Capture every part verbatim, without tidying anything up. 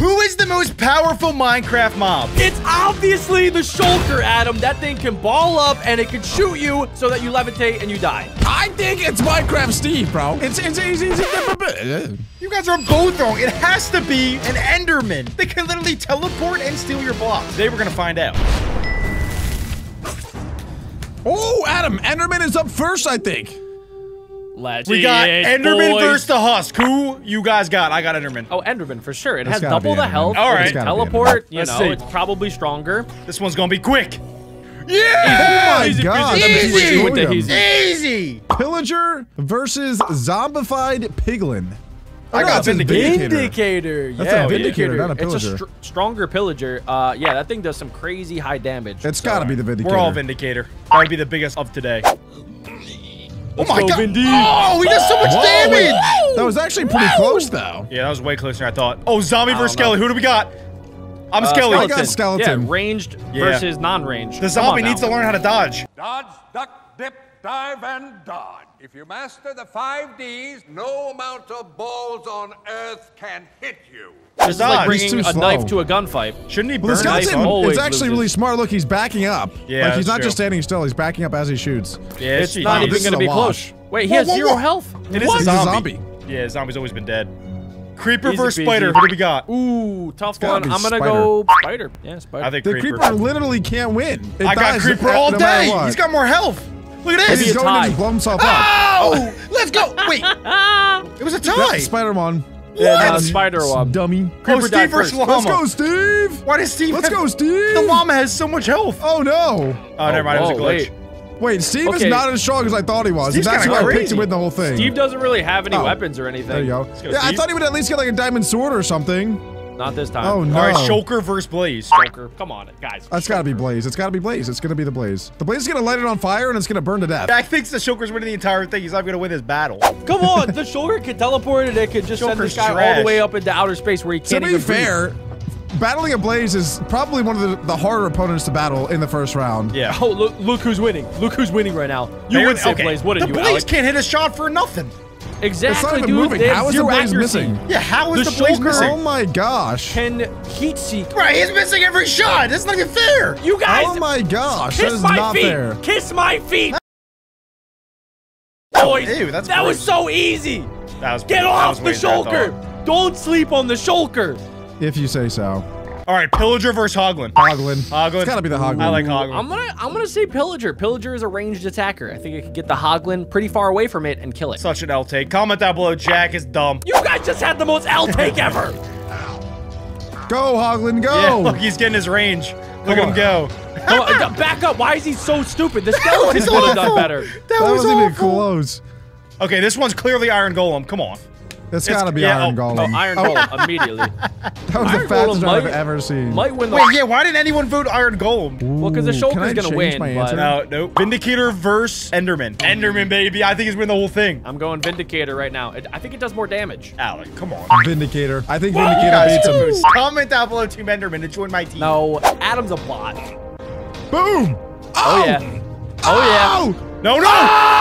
Who is the most powerful Minecraft mob? It's obviously the shulker, Adam. That thing can ball up and it can shoot you so that you levitate and you die. I think it's Minecraft Steve, bro. It's it's easy. You guys are both wrong. It has to be an Enderman. They can literally teleport and steal your blocks. Today we're gonna find out. Oh, Adam, Enderman is up first, I think. Let's We got it, Enderman boys. versus the Husk. Who you guys got? I got Enderman. Oh, Enderman for sure. It That's has gotta double be the Enderman. health. All right. It can teleport. You Let's know, see. it's probably stronger. This one's gonna be quick. Yeah! Oh my Easy, God. easy, easy. easy with the easy. Easy! Pillager versus zombified piglin. I Oh, got it's a Vindicator. Vindicator. That's yeah, a Vindicator, not a It's a Pillager. str stronger pillager. Uh, yeah, that thing does some crazy high damage. It's got to be the Vindicator. We're all Vindicator. That would be the biggest of today. Oh Let's my go, God! Vindy. Oh, he does so much Whoa, damage! wait. That was actually pretty close, though. Yeah, that was way closer than I thought. Oh, zombie I versus don't know. Skelly. Who do we got? I'm Uh, Skelly. I got skeleton. Yeah, ranged Yeah. versus non-ranged. The Come zombie on needs now. to learn how to dodge. Dodge, duck, dip, dive, and dodge. If you master the five Ds, no amount of balls on Earth can hit you. This is like Dodge. bringing He's too a slow. knife to a gunfight. Shouldn't he Well, burn the ice? skeleton always is actually loses. really smart. Look, he's backing up. Yeah, like he's that's not true. just standing still. He's backing up as he shoots. Yeah, It's cheating. not Oh, even this going to is be a close. wash. Wait, he Whoa, has whoa, zero whoa. health? It is What? a He's a zombie. zombie. Yeah, zombie's always been dead. Creeper Easy versus peasy. spider. Who do we got? Ooh, tough gotta one. be I'm going to spider. go spider. Yeah, spider. I think The creeper. creeper literally can't win. It I got dies creeper no all matter day. what. He's got more health. Look at And this. Maybe he's a going tie. to just blow himself up. Oh! Let's go. Wait. It was a tie. Yep, Spider one. Yeah, no, What? spider one. Dummy. Oh, Creeper Steve died versus first. llama. Let's go, Steve. Why does Steve Let's have- go, Steve. The llama has so much health. Oh, no. Oh, never mind. It was a whoa, glitch. wait. Wait, Steve Okay. is not as strong as I thought he was. Steve's and that's kinda why I picked crazy. to win the whole thing. Steve doesn't really have any Oh. weapons or anything. There you go. go, Yeah, I Steve. thought he would at least get like a diamond sword or something. Not this time. Oh, no. All right, Shulker versus Blaze. Joker. Come on, guys. That's gotta be Blaze. It's gotta be Blaze. It's gonna be the Blaze. The Blaze is gonna light it on fire and it's gonna burn to death. Jack thinks the Shulker's winning the entire thing. He's not going to win this battle. Come on, the shoulder can teleport and it can just send this Joker's guy all trash. the way up into outer space where he To can't be even breathe. fair, battling a Blaze is probably one of the, the harder opponents to battle in the first round. Yeah. Oh, look, look who's winning. Look who's winning right now. You They- would say okay. Blaze, wouldn't the you, Blaze Alex? can't hit a shot for nothing. Exactly, It's not even dude. moving. They have How is the zero Blaze accuracy. missing? Yeah, how is The the, Blaze Shulker- missing? Oh my gosh. Can heat seek. Right, he's missing every shot. That's not even fair. You guys, Oh my gosh. That kiss is my not feet. fair. Kiss my feet. Boys, Ew, that's that was gross. so easy. That was Get that off was the way than I thought. shulker. Don't sleep on the shulker. If you say so. All right, Pillager versus Hoglin. Hoglin. Hoglin. It's gotta be the Hoglin. I like Hoglin. I'm gonna I'm gonna say Pillager. Pillager is a ranged attacker. I think it can get the Hoglin pretty far away from it and kill it. Such an L take. Comment down below. Jack is dumb. You guys just had the most L take ever. Go, Hoglin, go. Yeah, look, he's getting his range. Look at him on. go. Come on, back up. Why is he so stupid? The skeleton's was would have done awful. better. That, That was wasn't even awful. close. Okay, this one's clearly Iron Golem. Come on. It's It's- gotta be yeah, Iron oh, Golem. Oh, Iron Golem immediately. That was Iron the fastest Golem I've might- ever seen. Might win the. Wait, yeah, why didn't anyone vote Iron Golem? Well, 'cause the Ooh, Shulker's can I gonna change win, my but- answer? No, no. Vindicator versus Enderman. Enderman, baby. I think he's winning the whole thing. I'm going Vindicator right now. It, I think it does more damage. Alec, come on. Vindicator. I think You Vindicator guys beats him. confused. Comment down below Team Enderman to join my team. No, Adam's a bot. Boom! Oh, yeah. Oh yeah. No, no!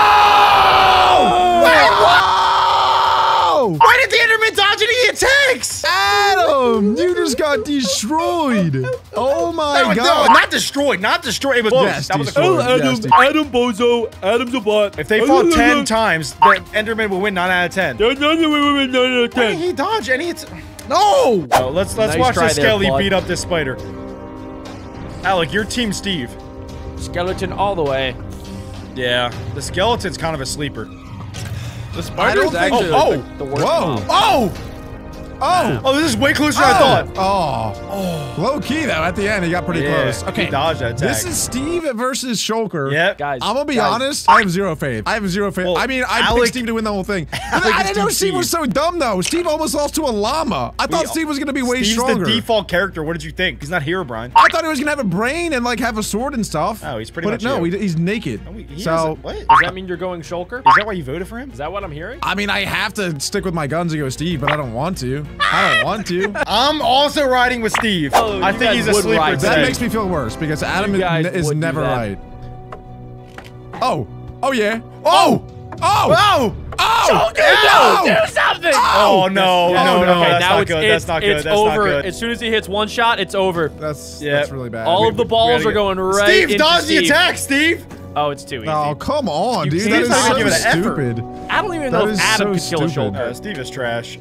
Oh! Wait, what? Oh! Why did the Enderman dodge any attacks? Adam, you just got destroyed. Oh my No, no, god. not destroyed. Not destroyed. It was close. Yes, that was a destroyed. close. Oh, Adam, Yes, dude. Adam Bozo. Adam's a bot. If they fought ten times, the Enderman will win nine out of ten. Why did he dodge any? att- No! No, let's let's Nice watch try this there, Skelly bud. beat up this spider. Alec, you're Team Steve. Skeleton all the way. Yeah, the skeleton's kind of a sleeper. The spider's think- actually Oh, like, oh, the, the worst whoa. mob. Oh! Oh! Oh, this is way closer than I thought. Oh. Low key though, at the end he got pretty Yeah, close. he Okay. dodged that attack. This is Steve versus Shulker. Yep. Guys, I'm gonna be guys, honest, I have zero faith. I have zero faith. Well, I mean, I Alec- picked Steve to win the whole thing. But Alec I is didn't know Team Steve was so dumb though. Steve almost lost to a llama. I thought We- Steve was gonna be way Steve's stronger. the default character. What did you think? He's not Herobrine. I thought he was gonna have a brain and like have a sword and stuff. Oh, he's pretty but much no, you. he, he's naked. Oh, he- he so hasn't- what? Is Does that mean you're going Shulker? that why you voted for him? Is that what I'm hearing? I mean, I have to stick with my guns and go Steve, but I don't want to. I don't want to. I'm also riding with Steve. Oh, I you think guys he's a would sleeper ride That today. makes me feel worse because Adam You guys is, is would do never that. right. Oh, oh yeah. Oh, oh, Oh! Oh! Shulker, no! Do something! Oh, no, Yeah, no, no, okay, that's now not it's, good. It's, That's not good. It's That's over. not good. As soon as he hits one shot, it's over. That's Yeah. that's really bad. All We- of the we balls gotta are get- going right Steve, into dodge the Steve. attack, Steve. Oh, it's too easy. Oh, come on, You dude. can't That is even so give it an effort. stupid. I don't even That know if is Adam so could kill a stupid. Shulker. Uh, Steve is trash.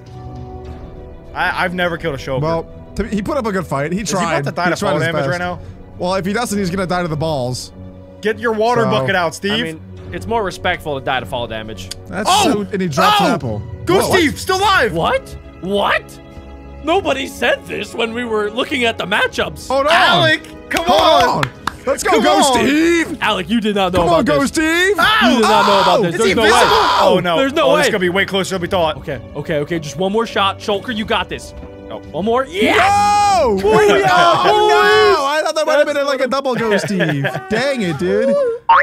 I, I've never killed a Shulker. Well, to- he put up a good fight. He is tried. he about to die He to tried fall his damage best. right now? Well, if he doesn't, he's gonna die to the balls. Get your water So- bucket out, Steve. I mean, it's more respectful to die to fall damage. That's oh! so. And he drops oh! an apple. Go, Whoa, what? Steve! Still alive! What? What? Nobody said this when we were looking at the matchups. Hold on. Alec, come Hold on! on. Let's go, Come go, on. Steve. Alec, you did not know Come about on, go, this. Steve. Ow! You did not know about this. Is There's he no invisible? way. Oh, no. There's no oh, way. This is going to be way closer than we thought. Okay, okay, okay. Just one more shot. Shulker, you got this. Oh, one more. Yes! No! Wait, Booyah, oh, boys! no! I thought that might have been like a double go, Steve. Dang it, dude.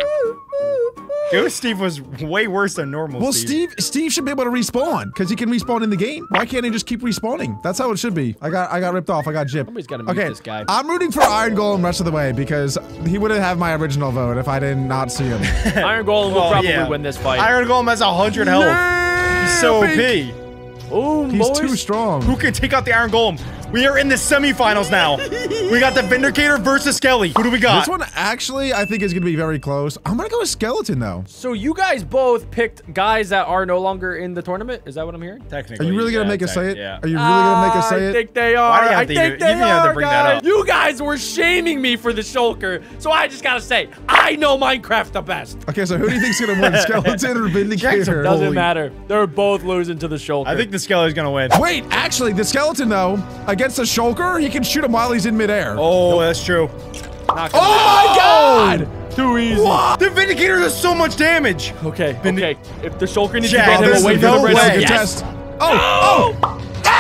Ghost Steve was way worse than normal Well, Steve. Steve, Steve should be able to respawn because he can respawn in the game. Why can't he just keep respawning? That's how it should be. I got, I got ripped off. I got gypped. Somebody's gotta mute okay, this guy. I'm rooting for Iron Golem rest of the way because he wouldn't have my original vote if I did not see him. Iron Golem will Well, probably yeah. win this fight. Iron Golem has one hundred health. He's so O P. Ooh, He's boys. too strong. Who can take out the Iron Golem? We are in the semifinals now. We got the Vindicator versus Skelly. Who do we got? This one actually, I think is going to be very close. I'm going to go with Skeleton though. So you guys both picked guys that are no longer in the tournament? Is that what I'm hearing? Are Technically, you really going to yeah, make us say it? yeah. Are you really going to make us Ah, say I it? think they are. Why do you have I to think even- they you even have to are, bring that guys. up? You guys were shaming me for the Shulker, so I just gotta say, I know Minecraft the best. Okay, so who do you think's going to win, Skeleton or Vindicator? Doesn't Holy- matter. They're both losing to the Shulker. I think the Skelly's gonna win. Wait, actually, the Skeleton though, against the Shulker, he can shoot him while he's in midair. Oh, that's true. Not Oh gonna my God! Too easy. What? The Vindicator does so much damage. Okay, Vindi- okay. If the Shulker needs Jack, to get there's him away no from the way. red, That's a good yes. test. Oh, oh!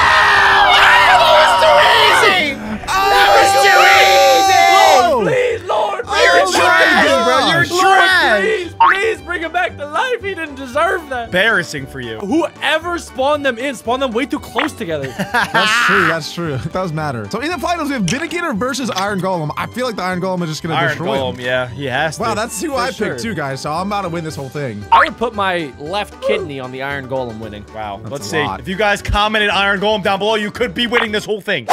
Lord, please, Lord, bring You're him back. trash, bro. You're Lord, trash. Please, please bring him back to life. He didn't deserve that. Embarrassing for you. Whoever spawned them in, spawned them way too close together. That's true, that's true. It does matter. So in the finals, we have Vindicator versus Iron Golem. I feel like the Iron Golem is just going to Iron destroy Golem, him. yeah, he has to. Wow, that's who I sure. picked too, guys. So I'm about to win this whole thing. I would put my left kidney on the Iron Golem winning. Wow. That's Let's a see. lot. If you guys commented Iron Golem down below, you could be winning this whole thing.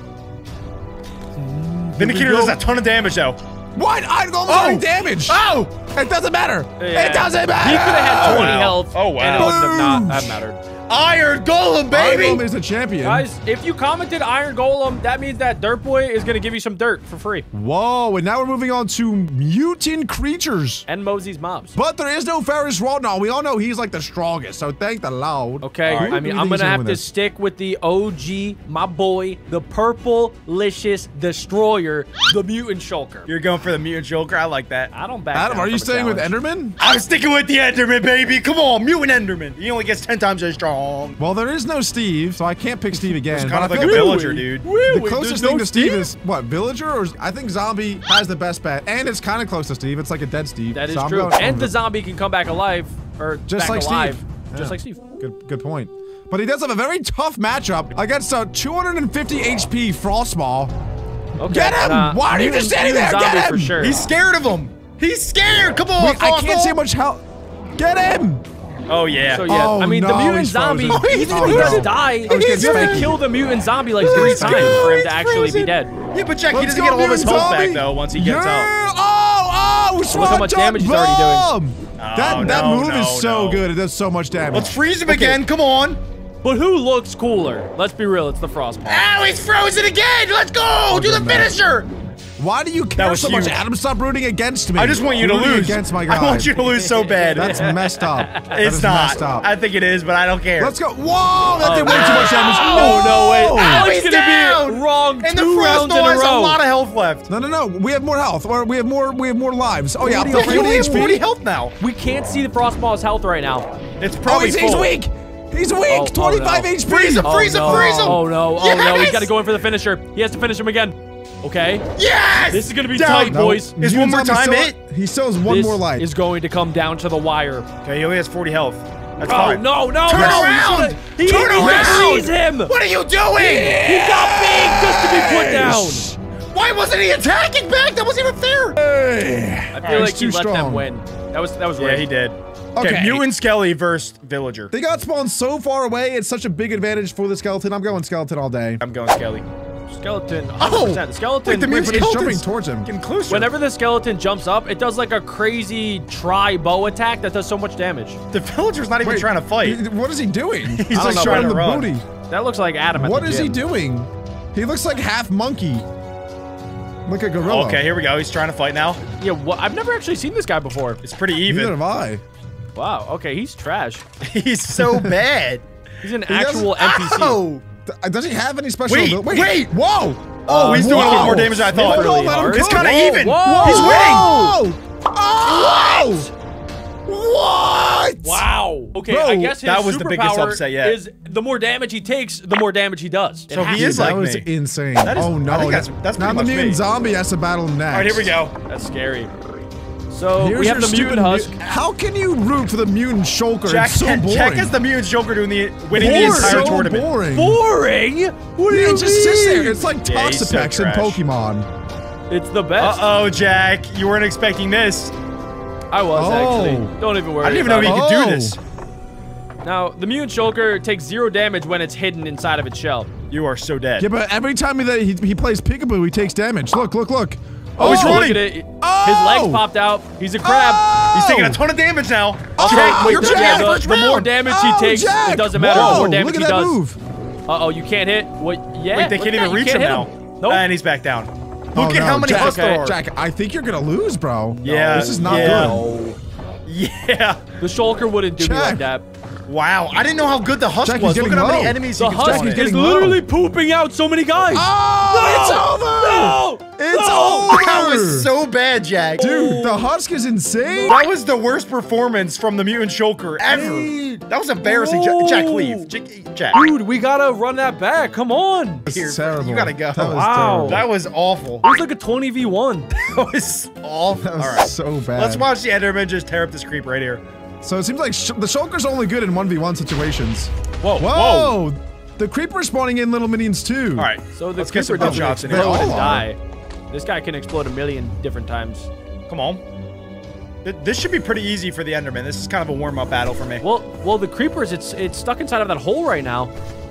Vindicator go. does a ton of damage though. What? Iron Golem's Oh! doing damage. Oh! It doesn't matter. Yeah. It doesn't matter. He could have had Oh, twenty wow. health. Oh, wow. And it wouldn't have not Boom. have mattered. Iron Golem, Iron baby! Golem is the champion. Guys, if you commented Iron Golem, that means that Dirt Boy is going to give you some dirt for free. Whoa, and now we're moving on to mutant creatures. And Mosey's mobs. But there is no Ferris Rawdon. We all know he's like the strongest, so thank the Lord. Okay, Who I do mean, you I'm think is gonna have win to this? stick with the O G, my boy, the purple-licious destroyer, the mutant shulker. You're going for the mutant Joker. I like that. I don't back Adam, down are you from a staying with challenge. Enderman? I'm sticking with the Enderman, baby. Come on, mutant Enderman. He only gets ten times as strong. Well, there is no Steve, so I can't pick Steve again. It's but kind of I like a feel villager, dude. The closest thing to Steve is what, Villager? Or I think Zombie has the best bet, and it's kind of close to Steve. It's like a dead Steve. That is so I'm true. going And over the zombie can come back alive, or Just back like alive, Steve. just Yeah. like Steve. Good, good point. But he does have a very tough matchup against a two hundred fifty H P Frostball. Okay. Get him! uh, Why are you mutant- just standing mutant there? Zombie Get for him! sure. He's scared of him. He's scared. Come on, Wait, I Frostal. can't see much health. Get him! Oh yeah. So yeah, Oh, I mean, the no, mutant he's zombie, frozen. Oh, he's even if he frozen. does die, I was getting you have to spanky. kill the mutant zombie like three Let's times go, for him he's to actually be frozen. dead. Yeah, but Jack, he Let's doesn't go, get all of his mutant health back zombie. though once he gets yeah. out. Oh, oh, Look how SWAT much damage he's already doing. Oh, That, that no, move no, is so no. good. It does so much damage. Let's freeze him again. Come on. But who looks cooler? Let's be real, it's the Frostball. Ow, he's frozen again. Let's go. Do the good, man. finisher. Why do you care was so much? huge. Adam, stop rooting against me. I just want you You're to rooting lose. against my guy. I want you to lose so bad. That's messed up. That it's is not. messed up. I think it is, but I don't care. Let's go. Whoa, that did way no. too much damage. Oh, no way. Ow, Alex he's gonna down. be wrong and the two rounds in Frostball a has a row. lot of health left. No, no, no. We have more health. Or we have more. We have more lives. Oh yeah, He forty only has H P. forty health now. We can't see the Frostball's health right now. It's Oh, probably he's, he's full. weak. He's weak. Oh, oh, twenty-five no. H P. Freeze him, Oh, freeze him, no. freeze him. Oh no, oh no, he's Yes! got to go in for the finisher. He has to finish him again. Okay. Yes. This is gonna be Down. tight, No, boys. Is one more Zombie time still- He still has one this more life. is going to come down to the wire. Okay, he only has forty health. That's Oh, fine. no, no, Turn no. around. He, Turn he around. sees him. What are you doing? He got big just to be put down. Why wasn't he attacking back? That wasn't even fair. Hey. I feel He's like he too let strong. them win. That was that was Yeah, rigged. he did. Okay, Okay. Mutant Skelly versus Villager. They got spawned so far away. It's such a big advantage for the skeleton. I'm going skeleton all day. I'm going Skelly. Skeleton. one Oh! hundred percent. The skeleton. Wait, the Wait, mutant but it's jumping skeleton's towards him. getting closer. Whenever the skeleton jumps up, it does like a crazy tri-bow attack that does so much damage. The Villager's not even Wait, trying to fight. he- What is he doing? He's I don't just know, trying to the run. booty. That looks like Adam at What the is he gym. doing? He looks like half monkey. Like a gorilla. Okay, here we go. He's trying to fight now. Yeah, well, I've never actually seen this guy before. It's pretty Neither even. have I. Wow, okay, he's trash. He's so bad. He's an He doesn't- actual N P C. Oh! Th- Does he have any special? Wait, abil- wait! Whoa! Oh, he's doing a lot more damage than I thought. Hold on, Really let him hard. It's cook. kind of Whoa, even. whoa, He's winning. Whoa! What? Wow. Okay, Bro, I guess his that was the biggest superpower upset yet. is the more damage he takes, the more damage he does. It So has he to is be. like that was me. insane. That is- oh no! I think that's- that's now pretty the much mutant me. zombie has to battle next. All right, here we go. That's scary. So Here's we have your the stupid mutant husk. mu- How can you root for the mutant shulker? Jack, It's so boring. Jack is the mutant Joker doing the winning the Boring. entire so tournament. boring. Boring? What do Yeah, you it just sits there. mean? It's like Yeah, he's so Toxapex in trash. Pokemon. It's the best. Uh oh, Jack, you weren't expecting this. I was Oh. actually. Don't even worry. I didn't even know about he it. could Oh. do this. Now, the mutant shulker takes zero damage when it's hidden inside of its shell. You are so dead. Yeah, but every time he, he, he plays Peekaboo, he takes damage. Look, look, look. Oh, he's Look running. at it. Oh. His legs popped out. He's a crab. Oh. He's taking a ton of damage now. Oh, Jack, Wait, you're the, back yeah, in the the, first the more round. damage Oh, he takes, Jack. it doesn't matter. Whoa, the more damage look at he that does. move. Uh-oh, you can't hit. What? Yeah. Wait, they look can't at even that. You reach can't him hit now. Nope. And he's back down. Look Oh, at no, how many Jack, husks there are. Jack, I think you're gonna lose, bro. Yeah, This is not yeah. good. Yeah. The shulker wouldn't do me Jack. like that. Wow, I didn't know how good the husk Jack, he's was. Look getting at how many low. enemies The he can husk spawn he's in. is getting low. literally pooping out so many guys. Oh, it's over. No! It's No! over. That was so bad, Jack. Dude, the husk is insane. That was the worst performance from the Mutant Shulker ever. That was embarrassing. No. Jack, Jack, leave. Jack, Jack. Dude, we gotta run that back. Come on. This Here, is terrible. you gotta go. That was Wow. terrible. That was awful. It was like a twenty v one. That was awful. That was All right. so bad. Let's watch the Enderman just tear up this creep right here. So it seems like sh the shulker's only good in one v one situations. Whoa, whoa. Whoa! The creeper's spawning in little minions too. All right. So the Let's get some creeper good doesn't shots in explode here. and They all die. This guy can explode a million different times. Come on. Th- This should be pretty easy for the Enderman. This is kind of a warm-up battle for me. Well, well, the creepers, it's it's stuck inside of that hole right now.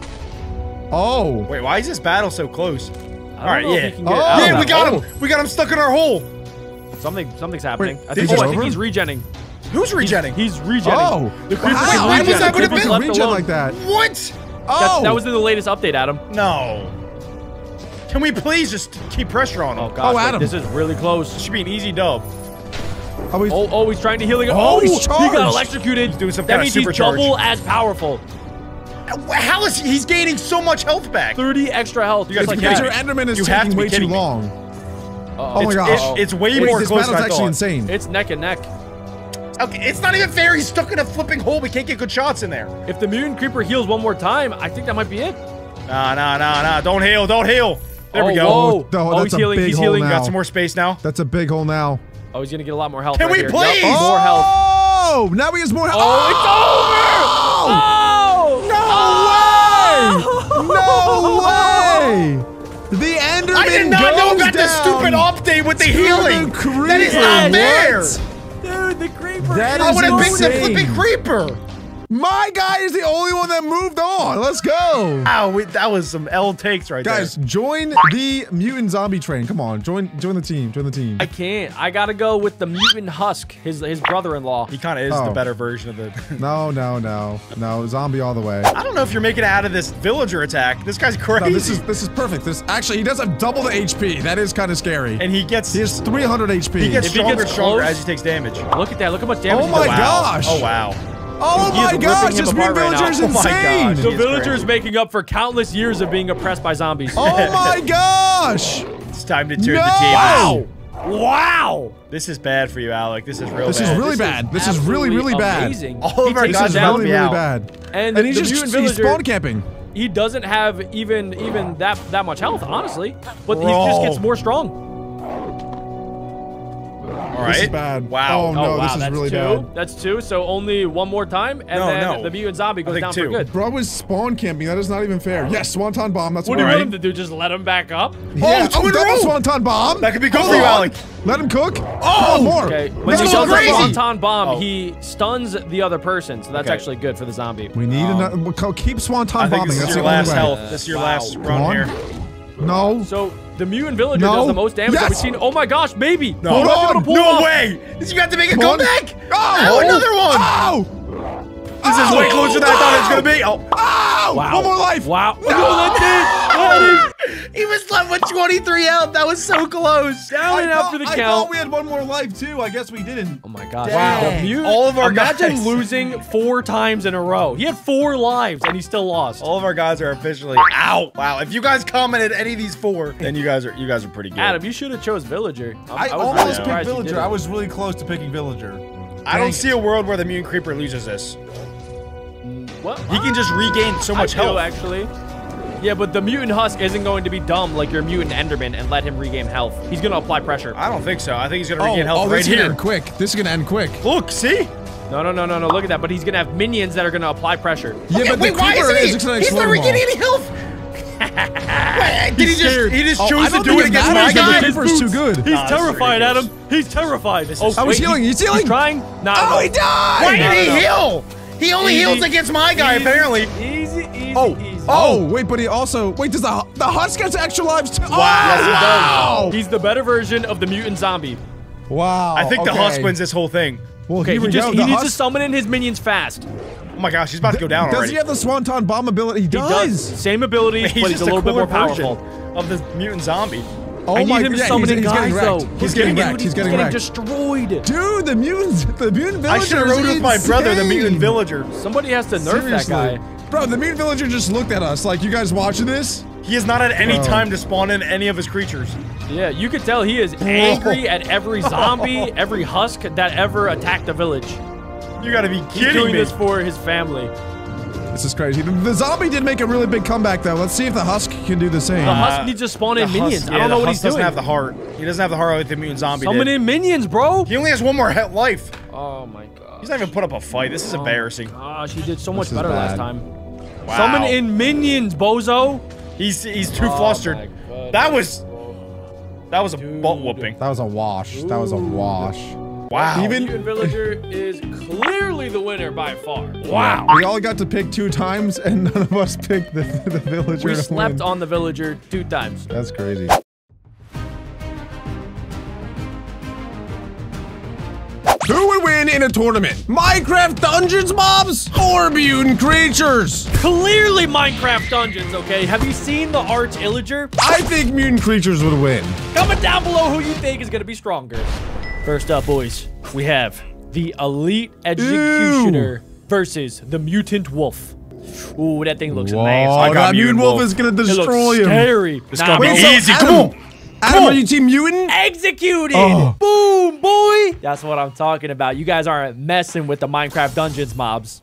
Oh. Wait, why is this battle so close? I don't All right, know if yeah. he can get Oh. out of Yeah, that we got hole. him. We got him stuck in our hole. Something, something's happening. Wait, I did think, he oh, I just think over? he's regenning. Who's regenning? He's regenning. Oh. The creeper's How? Why regenning. was that The with a creeper's big left regen alone. like that? What? Oh. That, that was in the latest update, Adam. No. Can we please just keep pressure on him? Oh, gosh, Oh, wait, Adam. this is really close. This should be an easy dub. Oh, he's, Oh, oh, he's trying to heal again. Oh, Oh, he's he got charged. electrocuted. He's doing some that kind of means he's supercharge. double as powerful. How is he? He's gaining so much health back. thirty extra health. You guys Just it's like can't- because that. your Enderman is You have taking to be way too kidding me. long. Uh-oh. Oh my It's, gosh. it's, it's way Wait, more this close battle's than I actually thought. insane. It's neck and neck. Okay, it's not even fair. He's stuck in a flipping hole. We can't get good shots in there. If the mutant creeper heals one more time, I think that might be it. Nah, nah, nah, nah. Don't heal. Don't heal. There oh, we go. Whoa. No, oh, that's he's a healing. big He's hole healing. now. Got some more space now. That's a big hole now. Oh, he's gonna get a lot more health. Can right we here. please? Yep, more health. Oh, now he has more health. Oh, Oh! it's over! Oh! No way! The Enderman I did not know goes about the down stupid update with the to healing. the That is creeper. not fair. What? Dude, the creeper. That I is would have picked the insane. flipping creeper. My guy is the only one that moved on. Let's go. Wow, we, that was some L takes right Guys, there. join the mutant zombie train. Come on, join join the team. Join the team. I can't. I gotta go with the mutant husk, his his brother-in-law. He kind of is Oh. the better version of the... No, no, no. No, zombie all the way. I don't know if you're making it out of this villager attack. This guy's crazy. No, this is this is perfect. This actually he does have double the H P. That is kind of scary. And he gets... He has three hundred H P. He gets If he stronger gets and stronger close- as he takes damage. Look at that. Look how much damage Oh he my does. Wow. gosh. Oh, wow. Oh He is my ripping gosh, him this apart mutant right villager is now. Oh my insane. gosh. The He is villager crazy. is making up for countless years of being oppressed by zombies. Oh my gosh. It's time to turn No! the table. Wow! Wow! This is bad for you, Alec. This is real This is bad. really bad. This is really, absolutely really bad. amazing. All of He our takes guys This him is help down, really, me really out. bad. and, And he's the just mutant he's villager, spawn camping. he doesn't have even even that that much health, honestly. But he Bro. just gets more strong. All This is right. bad. Wow. Oh, no, Oh, wow, this is that's really two. bad. That's two. So only one more time, and No, then no. the mutant zombie I goes think down two. for good. Bro is spawn camping. That is not even fair. Yes, Swanton bomb. That's What do you right. want him to do? Just let him back up? Yeah. two in a double row. Swanton bomb. That could be good Hold for you, on. Alec. Let him cook. Oh, One more. Okay, when That's he so does the crazy. Swanton bomb, Oh. he stuns the other person, so that's Okay. actually good for the zombie. We need Um, another. We'll keep Swanton I think bombing. this That's is the your only last way. health. This is your Wow. last Come run on. here. No. So the mutant villager No. does the most damage that we've Yes. seen. Oh my gosh, maybe. No. Hold We're not on. gonna pull No off. way! You got to make a Come on. comeback! Oh, Oh, another one! Oh. This is way closer than I thought it was gonna be. Oh, Oh. Wow. One more life. Wow. No. No, that did. That is he was left with twenty-three health. That was so close. down I and out thought, for the I count. thought we had one more life too. I guess we didn't. Oh my gosh. Wow. The mutant- All of our Imagine guys. losing four times in a row. He had four lives and he still lost. All of our guys are officially out. Wow. If you guys commented any of these four, then you guys are you guys are pretty good. Adam, you should have chose villager. I'm- I, was really almost picked surprised you villager. didn't. I was really close to picking villager. I don't see a world where the mutant creeper loses this. What? He can just regain so much I do, health. actually. Yeah, but the mutant husk isn't going to be dumb like your mutant enderman and let him regain health. He's going to apply pressure. I don't think so. I think he's gonna Oh, regain health oh, right this is gonna here. end quick. This is gonna end quick. Look, see? No, no, no, no, no. Look at that. But he's going to have minions that are going to apply pressure. Yeah, Okay, but wait, the why creeper isn't he? is gonna He's explode not them all. regaining any health. Wait, did he just scared. he just Oh, I choose to don't do think it it against my matters that guy? the creeper's too good. He's Nah, this is terrified, ridiculous. Adam. He's terrified. This oh, is- Oh, he's wait, healing. He's healing. He's trying. No, Oh, no. he died. Why No, did he no, no. heal? He only Easy. heals against my guy, Easy, apparently. Easy, easy, Oh, easy. oh, wait, but he also wait. Does the the husk get extra lives too? Wow. Oh, Yes, he wow. He's the better version of the mutant zombie. Wow. I think the okay. husk wins this whole thing. Well, Okay, here he we just go. he The needs to husk- summon in his minions fast. Oh my gosh, he's about to go down Does already. he have the Swanton bomb ability? He He does. does. Same ability, He's but he's just a little bit cooler more version powerful. of the mutant zombie. Oh I need my him to yeah, summon he's, in he's guys, getting wrecked. though. He's getting Dude, wrecked. He's getting getting wrecked. destroyed. Dude, the mutants, the mutant I villager. should have rode with my brother, the mutant villager. Somebody has to nerf Seriously. that guy. Bro, the mutant villager just looked at us like, you guys watching this? He has not had any Bro. time to spawn in any of his creatures. Yeah, you could tell he is angry at every zombie, every husk that ever attacked the village. You gotta be He's kidding doing me. this for his family. This is crazy. The, the zombie did make a really big comeback, though. Let's see if the husk can do the same. The Uh, husk needs to spawn in The minions. husk- I yeah, don't know the what husk he's doesn't doing. have the heart. He doesn't have the heart like the mutant zombie Summon did. in minions, bro. He only has one more he- life. Oh my god. He's not even put up a fight. This is embarrassing. Gosh, he did so much is better last bad. time. Wow. Summon in minions, bozo. He's he's too Oh flustered. my God. That was that was a butt whooping. That was a wash. That was a wash. Wow. Even- Mutant Villager is clearly the winner by far. wow. We all got to pick two times, and none of us picked the, the villager We to slept win. on the villager two times. That's crazy. Who would win in a tournament? Minecraft Dungeons mobs or mutant creatures? Clearly Minecraft Dungeons, okay? Have you seen the Arch Illager? I think mutant creatures would win. Comment down below who you think is gonna be stronger. First up, boys, we have the Elite Executioner versus the Mutant Wolf. Ooh, that thing looks Whoa, nice. I got that mutant mutant wolf wolf. is gonna It destroy looks him. scary. It's Nah, gonna be bro. Wait, so easy. Come Adam- on. Adam, on. are you team mutant? Executed! Oh. Boom, boy! That's what I'm talking about. You guys aren't messing with the Minecraft Dungeons mobs.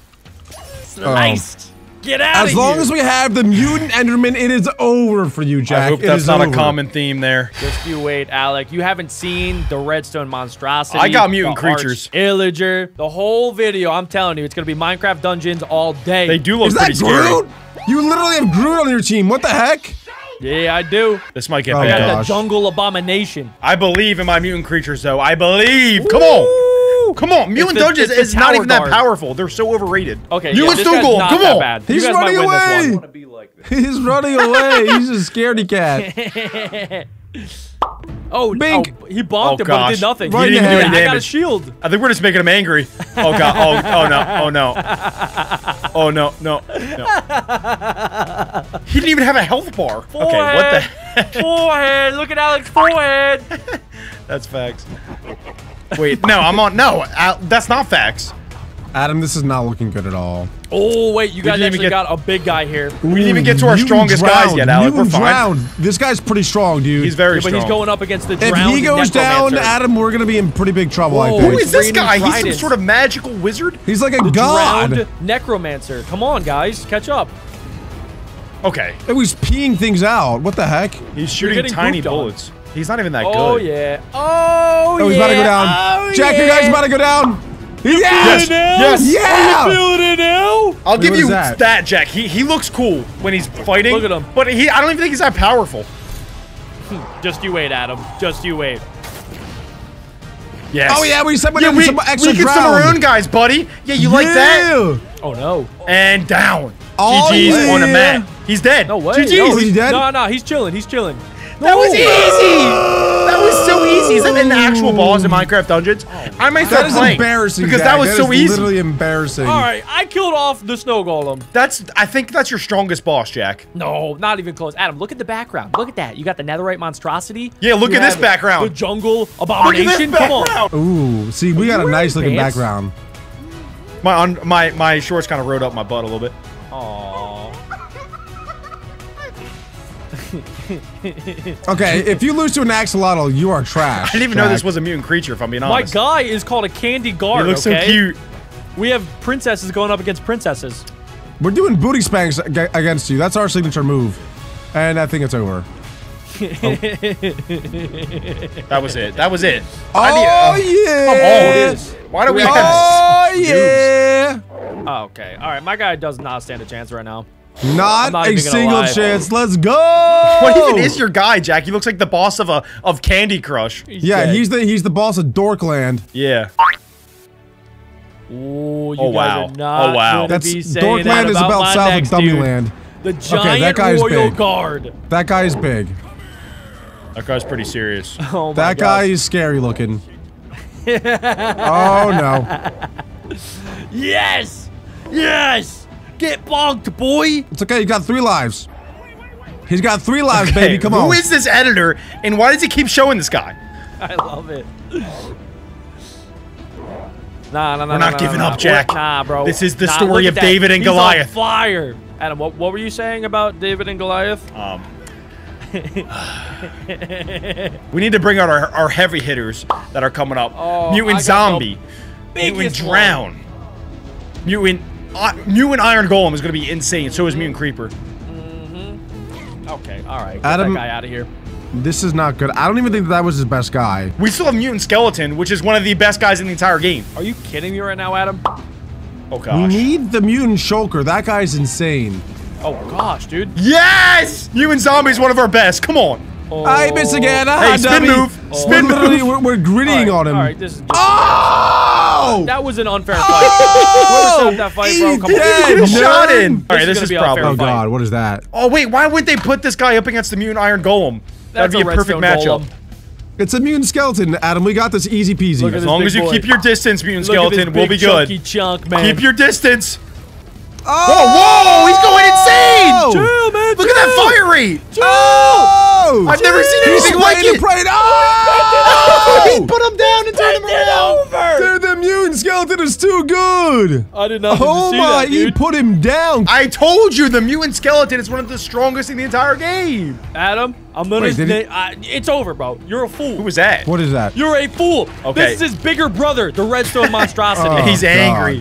Sliced! Get out of As here! long as we have the mutant Enderman, it is over for you, Jack. I hope It that's is not over. a common theme there. Just you wait, Alec. You haven't seen the Redstone Monstrosity. I got mutant the creatures. Arch Illager. The whole video, I'm telling you, it's gonna be Minecraft Dungeons all day. They do look Is that pretty scary. Groot? You literally have Groot on your team. What the heck? Yeah, I do. This might get Oh, I got bad. the gosh. Jungle Abomination. I believe in my mutant creatures, though. I believe. Come on. Come on. Mutant the- Dungeons it's the is not tower even that guard. powerful. They're so overrated. Okay, You yeah, and this guy's Stoogle, not come that on. bad. He's you guys running might win away. this one. be like this. He's running away. He's a scaredy cat. Oh, Bink. oh, he bonked Oh, it, but it gosh. did nothing. Right He in didn't the do head. any I got a damage. shield. I think we're just making him angry. Oh, God. Oh, oh no. Oh, no. Oh, no. No. No. He didn't even have a health bar. Okay, what the heck? Forehead. Look at Alex's forehead. That's facts. Wait, no, I'm on. No, uh, that's not facts. Adam, this is not looking good at all. Oh, wait. You guys didn't even actually get- got a big guy here. We didn't even get to our Mutant strongest guys drowned. yet, Alec. We're Mutant fine. drowned. This guy's pretty strong, dude. He's very Yeah, but strong. he's going up against the if drowned he goes down, necromancer. Adam, we're gonna be in pretty big trouble. I Whoa. think. Who is this Raining guy? He's some tridents. sort of magical wizard? He's like a The god. drowned necromancer. Come on, guys. Catch up. Okay. It was peeing things out. What the heck? He's shooting getting tiny pooped on. bullets. He's not even that good. Oh yeah. Oh, Oh, he's yeah. about to go down. Oh, Jack, yeah. your guy's about to go down. Feeling Yes. it now? Yes. Yeah. Are you feeling it now? I'll Wait, give what you is that? that, Jack. He he looks cool when he's fighting. Look at him. But he, I don't even think he's that powerful. Just you wait, Adam. Just you wait. Yes. Oh yeah, we said we Yeah, did we, some extra we get some ground. maroon guys, buddy. Yeah, you like that? Yeah. Oh no. And down. Oh, G G's yeah. on the mat. He's dead. No way. G G's. No, Is he dead? No, no, he's chilling. He's chilling. That was easy. That was so easy. Is that an actual boss in Minecraft Dungeons? I might start That is playing embarrassing, because Jack. that was That so is easy. literally embarrassing. All right, I killed off the snow golem. That's. I think that's your strongest boss, Jack. No, not even close. Adam, look at the background. Look at that. You got the netherite monstrosity. Yeah, look You at this have background. The jungle Look at abomination. this Come on. background. Ooh, see, we got a you nice looking wearing pants? background. My on, my my shorts kind of rode up my butt a little bit. Aww. Okay, if you lose to an axolotl, you are trash. I didn't even know Jack. this was a mutant creature, if I'm being My honest. guy is called a candy He guard. looks okay? so cute. We have princesses going up against princesses. We're doing booty spanks ag- against you. That's our signature move. And I think it's over. That was it. That was it. Oh, I need- uh, yeah! Come on. Why do we have Oh, noobs? yeah! Oh, okay. All right, my guy does not stand a chance right now. Not, not a even gonna single lie. chance. Let's go! What even is your guy, Jack? He looks like the boss of a of Candy Crush. He's Yeah, dead. he's the he's the boss of Dorkland. Yeah. Ooh, you Oh, guys wow. are not Oh, wow. gonna That's be saying that Dorkland is about about my south of next dude. Dummyland. The giant that guy's royal big. guard. That guy is big. That guy's pretty serious. Oh my That guy gosh. is scary looking. Oh no. Yes! Yes! Get bonked, boy! It's okay, he's got three lives. He's got three lives, Okay, baby. Come on. Who is this editor, and why does he keep showing this guy? I love it. Nah, nah, nah, We're nah, not nah, giving nah, up, Jack. Nah, bro. This is the Nah, story look of at that. David and He's on Goliath. fire. Adam, what, what were you saying about David and Goliath? Um, we need to bring out our, our heavy hitters that are coming up. Oh, I Mutant got Zombie, the Mutant biggest Drown, Mutant uh, Mutant Iron Golem is going to be insane. So is Mutant Creeper. Okay, all right. Get Adam- that guy out of here. This is not good. I don't even think that was his best guy. We still have Mutant Skeleton, which is one of the best guys in the entire game. Are you kidding me right now, Adam? Oh We gosh. need the mutant shulker. That guy's insane. Oh gosh, dude. Yes! Mutant Zombie is one of our best. Come on. Oh. I miss again. Hey, Ah, spin dummy. move. We're Spin literally- move. We're, we're grittying All on right, him. All right, this is. Just, Oh! That was an unfair fight. Oh! Whoever stopped that fight, bro? He Come did. on. Get a nerd. shot in. All right, is this gonna is be a fair probably. Oh fight. god, what is that? Oh wait, why would they put this guy up against the Mutant Iron Golem? That'd That's be a, a perfect redstone matchup. golem. It's a mutant skeleton, Adam. We got this easy peasy. Look at As this long big as you boy. keep your distance, Mutant Look at this Skeleton, we'll be big chunky good. chunk, man. Keep your distance. Oh! Whoa, whoa, he's going insane! Chill, man. Look at that fire rate! Oh! I've never seen He's anything like spraying it! the parade. Oh! He put him down and turned him around! Dude, the mutant skeleton is too good. I did not Oh see my! that, He dude. put him down. I told you, the Mutant Skeleton is one of the strongest in the entire game! Adam, I'm gonna. Wait, did he- I, it's over, bro. You're a fool. Who was that? What is that? You're a fool. Okay. This is his bigger brother, the redstone monstrosity. Oh. He's angry.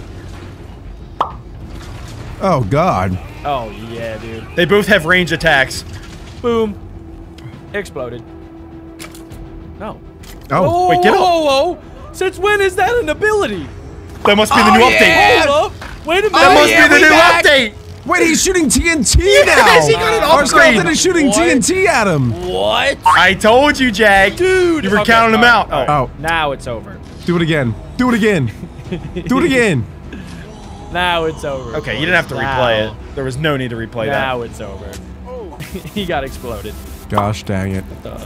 Oh god. Oh yeah, dude. They both have range attacks. Boom. Exploded. No. Oh. Wait, get up. Whoa, whoa, whoa. Since when is that an ability? That must be the Oh, new yeah. update. Hold up. Wait a minute. That Oh, must yeah, be the we new back. update! Wait, he's shooting T N T Yes, now. he got an Our upgrade. skeleton is shooting What? T N T at him. What? I told you, Jag. Dude. You were Okay, counting him all out. right, all right. Oh, Now it's over. do it again. Do it again. Do it again. Now it's over. Okay, you didn't have to Now. replay it. There was no need to replay Now it's over. He got exploded. Gosh dang it. Duh.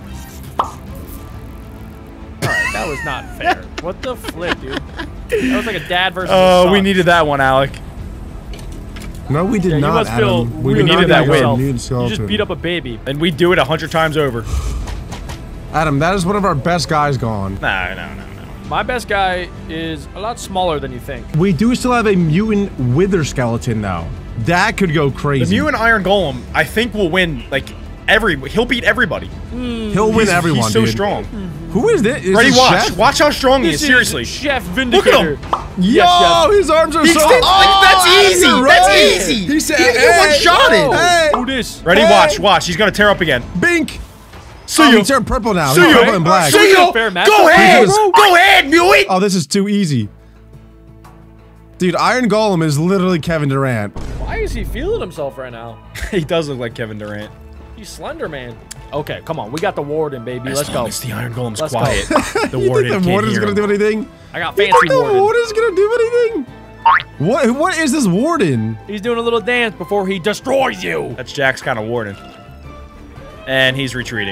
Alright, that was not fair. What the flip, dude? That was like a dad versus that. a Oh, son. we needed that one, Alec. No, we did Yeah, you not, must feel Adam. We really did not needed that make win. our yourself. mutant You skeleton. just beat up a baby. And we do it a hundred times over. Adam, that is one of our best guys gone. No, no, no, no. My best guy is a lot smaller than you think. We do still have a mutant wither skeleton though. That could go crazy. The Mutant Iron Golem, I think, will win, like, every... He'll beat everybody. He'll win He's, everyone, he's so dude. strong. Who is this? Is Ready, this watch. Chef? Watch how strong he is, This seriously. is Chef Look Vindicator. at him. Yo, Yes, Chef. his arms are He so... extends- Oh, that's Adam's easy. right. That's easy. He said, He didn't get hey, one-shotted. Oh, Hey, who this? Ready, Hey. watch, watch. He's gonna tear up again. Bink. See oh, ya. he turned purple now. See He's ya. purple and black. See ya. Fair match. Go ahead. Because- Go ahead, mutant. Oh, this is too easy. Dude, Iron Golem is literally Kevin Durant. Why is he feeling himself right now? He does look like Kevin Durant. He's Slender Man. Okay, come on. We got the Warden, baby. As Let's long go. as the Iron Golem's Let's quiet, the You warden think the can't Warden's hear gonna him. do anything? I got You fancy think the Warden. Warden's gonna do anything? What? What is this Warden? He's doing a little dance before he destroys you. That's Jack's kind of warden. And he's retreating.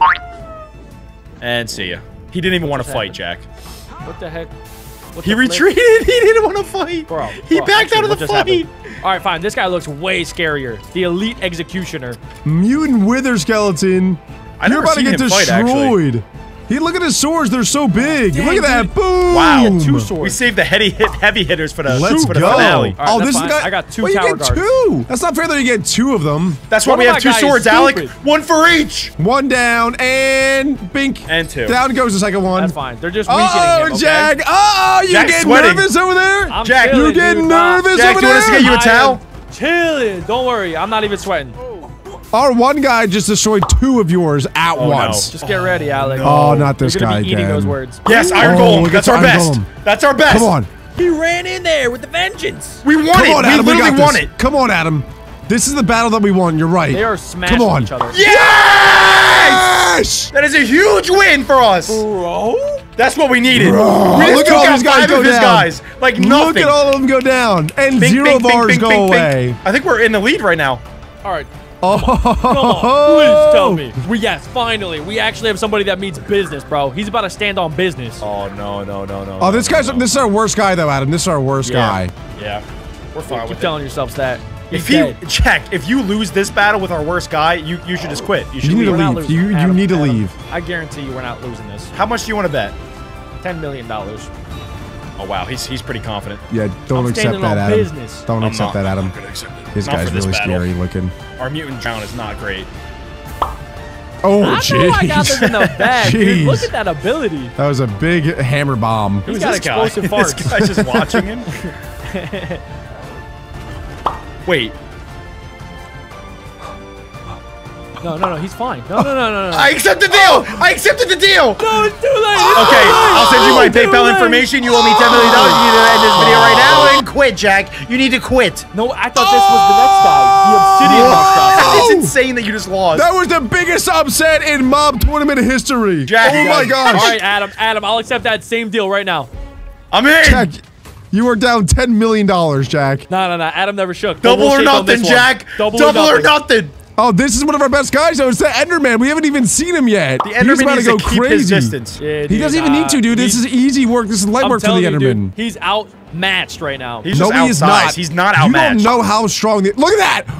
And see ya. He didn't even want to fight, Jack. What the heck? What He the flip? retreated. He didn't want to fight. Bro, he bro, backed actually, out of what the just fight. happened? All right, fine. This guy looks way scarier. The Elite Executioner. Mutant Wither Skeleton. I You're never about to seen get him fight, actually. destroyed. He look at his swords. They're so big. Dang, look at that. dude. Boom. Wow. Two We swords. saved the heavy hit, heavy hitters for the, Let's for the go. finale. All right, oh, that's this is fine. got. I got two well, you tower get guards. two. That's not fair that you get two of them. That's why One we of have my two guys swords, is Alec. stupid. One for each. One down and bink. And two. Down goes the second one. That's fine. They're just weakening Oh, him, okay? Jag. Oh, you Jack's getting sweating. nervous over there? I'm Jack, chilling, you getting dude. Nah. nervous Jack, over do you want us to there? get you a I towel? am Chilling. Don't worry. I'm not even sweating. Our one guy just destroyed two of yours at Oh, no. once. Just get ready, Alec. Oh, not this You're gonna guy be eating again. those words. Yes, Iron Oh, Golem. look That's at our Iron best. Golem. That's our best. Come on. He ran in there with the vengeance. We won Come it. on, we Adam. We literally got won this. it. Come on, Adam. This is the battle that we won. You're right. They are smashing Come on. each other. Yes! Yes! That is a huge win for us. Bro. That's what we needed. Bro, we just look at took all out these guys five go of his down. guys. Like nothing. Look at all of them go down. And Bink, zero bink, bink, bars bink, go bink, bink. away. I think we're in the lead right now. All right. Oh, Come on. Please tell me. We yes, finally. We actually have somebody that means business, bro. He's about to stand on business. Oh no no no no. Oh, this no, guy's no. this is our worst guy though, Adam. This is our worst Yeah. guy. Yeah. We're fine Keep with it. telling yourselves that. If He's you dead. check, if you lose this battle with our worst guy, you you should just quit. You should You need leave. to We're not leave. losing. You- you Adam, need to Adam, leave. I guarantee you we're not losing this. How much do you want to bet? Ten million dollars. Oh wow, he's he's pretty confident. Yeah, don't I'm accept standing that, on Adam. business. Don't I'm accept not- that, I'm Adam. not gonna accept it. This Not guy's for this really battle. scary looking. Our mutant drown is not great. Oh, I jeez. know I got this in the bag, dude. Look at that ability. That was a big hammer bomb. He's Who's got this guy? explosive This farts. guy's just watching him. Wait, No, no, no. He's fine. No, no, no, no, no. I accept the deal. I accepted the deal. No, it's too late. Okay, I'll send you my Oh, too PayPal late. information. You owe me ten million dollars. You need to end this video right now and quit, Jack. You need to quit. No, I thought this was the next guy. The obsidian monstrosity. It's insane that you just lost. That was the biggest upset in mob tournament history. Jack, oh you my guys- gosh. All right, Adam. Adam, I'll accept that same deal right now. I'm in. Jack, you are down ten million dollars, Jack. No, no, no. Adam never shook. Double We'll or shake on nothing, this one. Jack. Double, Double or or nothing. nothing. Oh, this is one of our best guys, though. It's the Enderman. We haven't even seen him yet. The He's Enderman about to needs go to keep his crazy. distance. Yeah, He dude, doesn't even nah, need to, dude. This he's- is easy work. This is light I'm work for the telling you, Enderman. dude, he's outmatched right now. He's No, just he is outsized. not. He's not You outmatched. don't know how strong. The, look at that.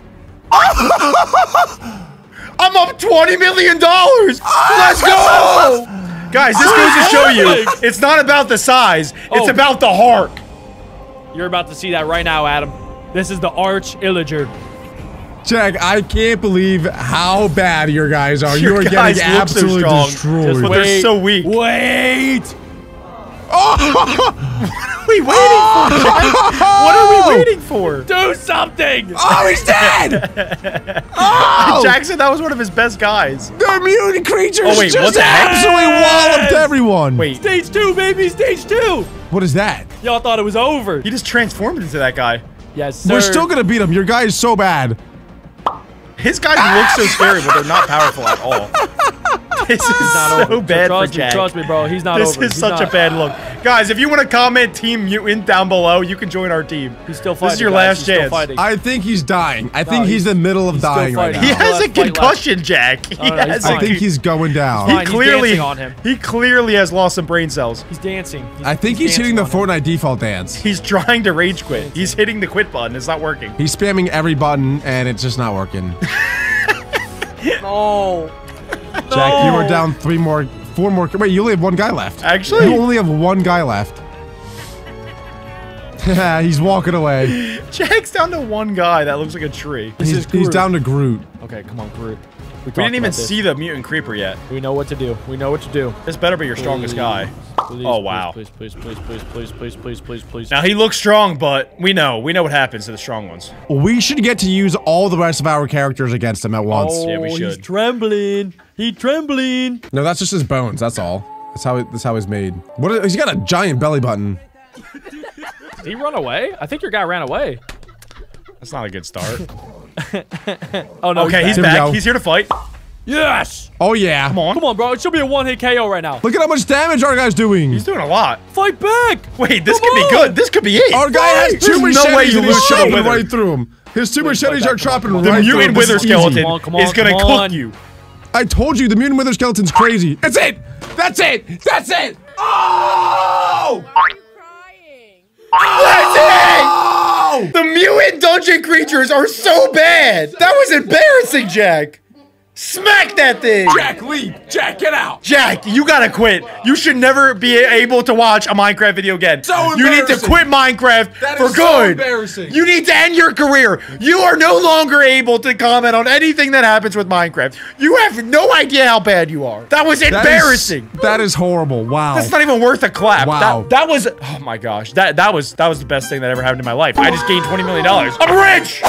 I'm up twenty million dollars. Let's go. Guys, this goes to show you, it's not about the size. It's Oh. about the heart. You're about to see that right now, Adam. This is the Arch Illager. Jack, I can't believe how bad your guys are. You Your are guys getting look so absolutely strong. destroyed. Just But wait. they're so weak. Wait. What are we waiting for? Jack? What are we waiting for? Do something. Oh, he's dead! Oh! Jack said that was one of his best guys. The mutant creatures Oh, wait, what just the heck? absolutely walloped everyone. Wait, Stage two, baby. Stage two. What is that? Y'all thought it was over. he just transformed into that guy. Yes, sir. We're still gonna beat him. Your guy is so bad. His guys look so scary, but they're not powerful at all. This is not so over. bad trust for me, Jack. Trust me, bro. He's not This over. is He's such a not. bad look. Guys, if you want to comment Team Mutant down below, you can join our team. He's still fighting. This is your guys. last He's still chance. fighting. I think he's dying. I think he's- he's in the middle of he's still dying right fighting. now. He Still has has a fight left. concussion, Jack. He Oh, no, he's has fine. I think he's going down. He fine. He's clearly, dancing on him. he clearly has lost some brain cells. He's dancing. He's, I think he's hitting the dancing on him. Fortnite default dance. He's trying to rage quit. He's hitting the quit button. It's not working. He's spamming every button and it's just not working. No. Jack, you are down three more, four more. Wait, you only have one guy left. Actually? You only have one guy left. He's walking away. Jack's down to one guy that looks like a tree. This He's, is he's Groot. down to Groot. Okay, come on, Groot. We didn't even see the mutant creeper yet. We know what to do. We know what to do. This better be your strongest guy. Please, Oh, wow. Please, please, please, please, please, please, please, please, please. Now, he looks strong, but we know. We know what happens to the strong ones. We should get to use all the rest of our characters against him at once. Oh, Yeah, we he's should. trembling. He's trembling. No, that's just his bones. That's all. That's how. That's how he's made. What? Is, he's got a giant belly button. Did he run away? I think your guy ran away. That's not a good start. Oh, no. Okay, he's Here we back. go. He's here to fight. Yes. Oh yeah. Come on. Come on, bro. It should be a one-hit K O right now. Look at how much damage our guy's doing. He's doing a lot. Fight back. Wait, this Come could on. be good. This could be it. Our guy has There's two no machetes way you and he's lose to the chopping wither. right through him. His two machetes back, are chopping come on, The right through mutant him. wither This is easy. skeleton Come on, come on, is gonna come cook on. you. I told you, the mutant wither skeleton's crazy. That's it. That's it. That's it. Oh! Crying. That's it! Oh! The mutant dungeon creatures are so bad. That was embarrassing, Jack. Smack that thing. Jack, leave. Jack, get out. Jack, you gotta quit. You should never be able to watch a Minecraft video again. So you need to embarrassing. quit Minecraft That for is so good. embarrassing. You need to end your career. You are no longer able to comment on anything that happens with Minecraft. You have no idea how bad you are. That was That is- embarrassing. That is horrible. Wow. That's not even worth a clap. Wow. That, that was, oh my gosh. That that was that was the best thing that ever happened in my life. I just gained twenty million dollars. I'm rich!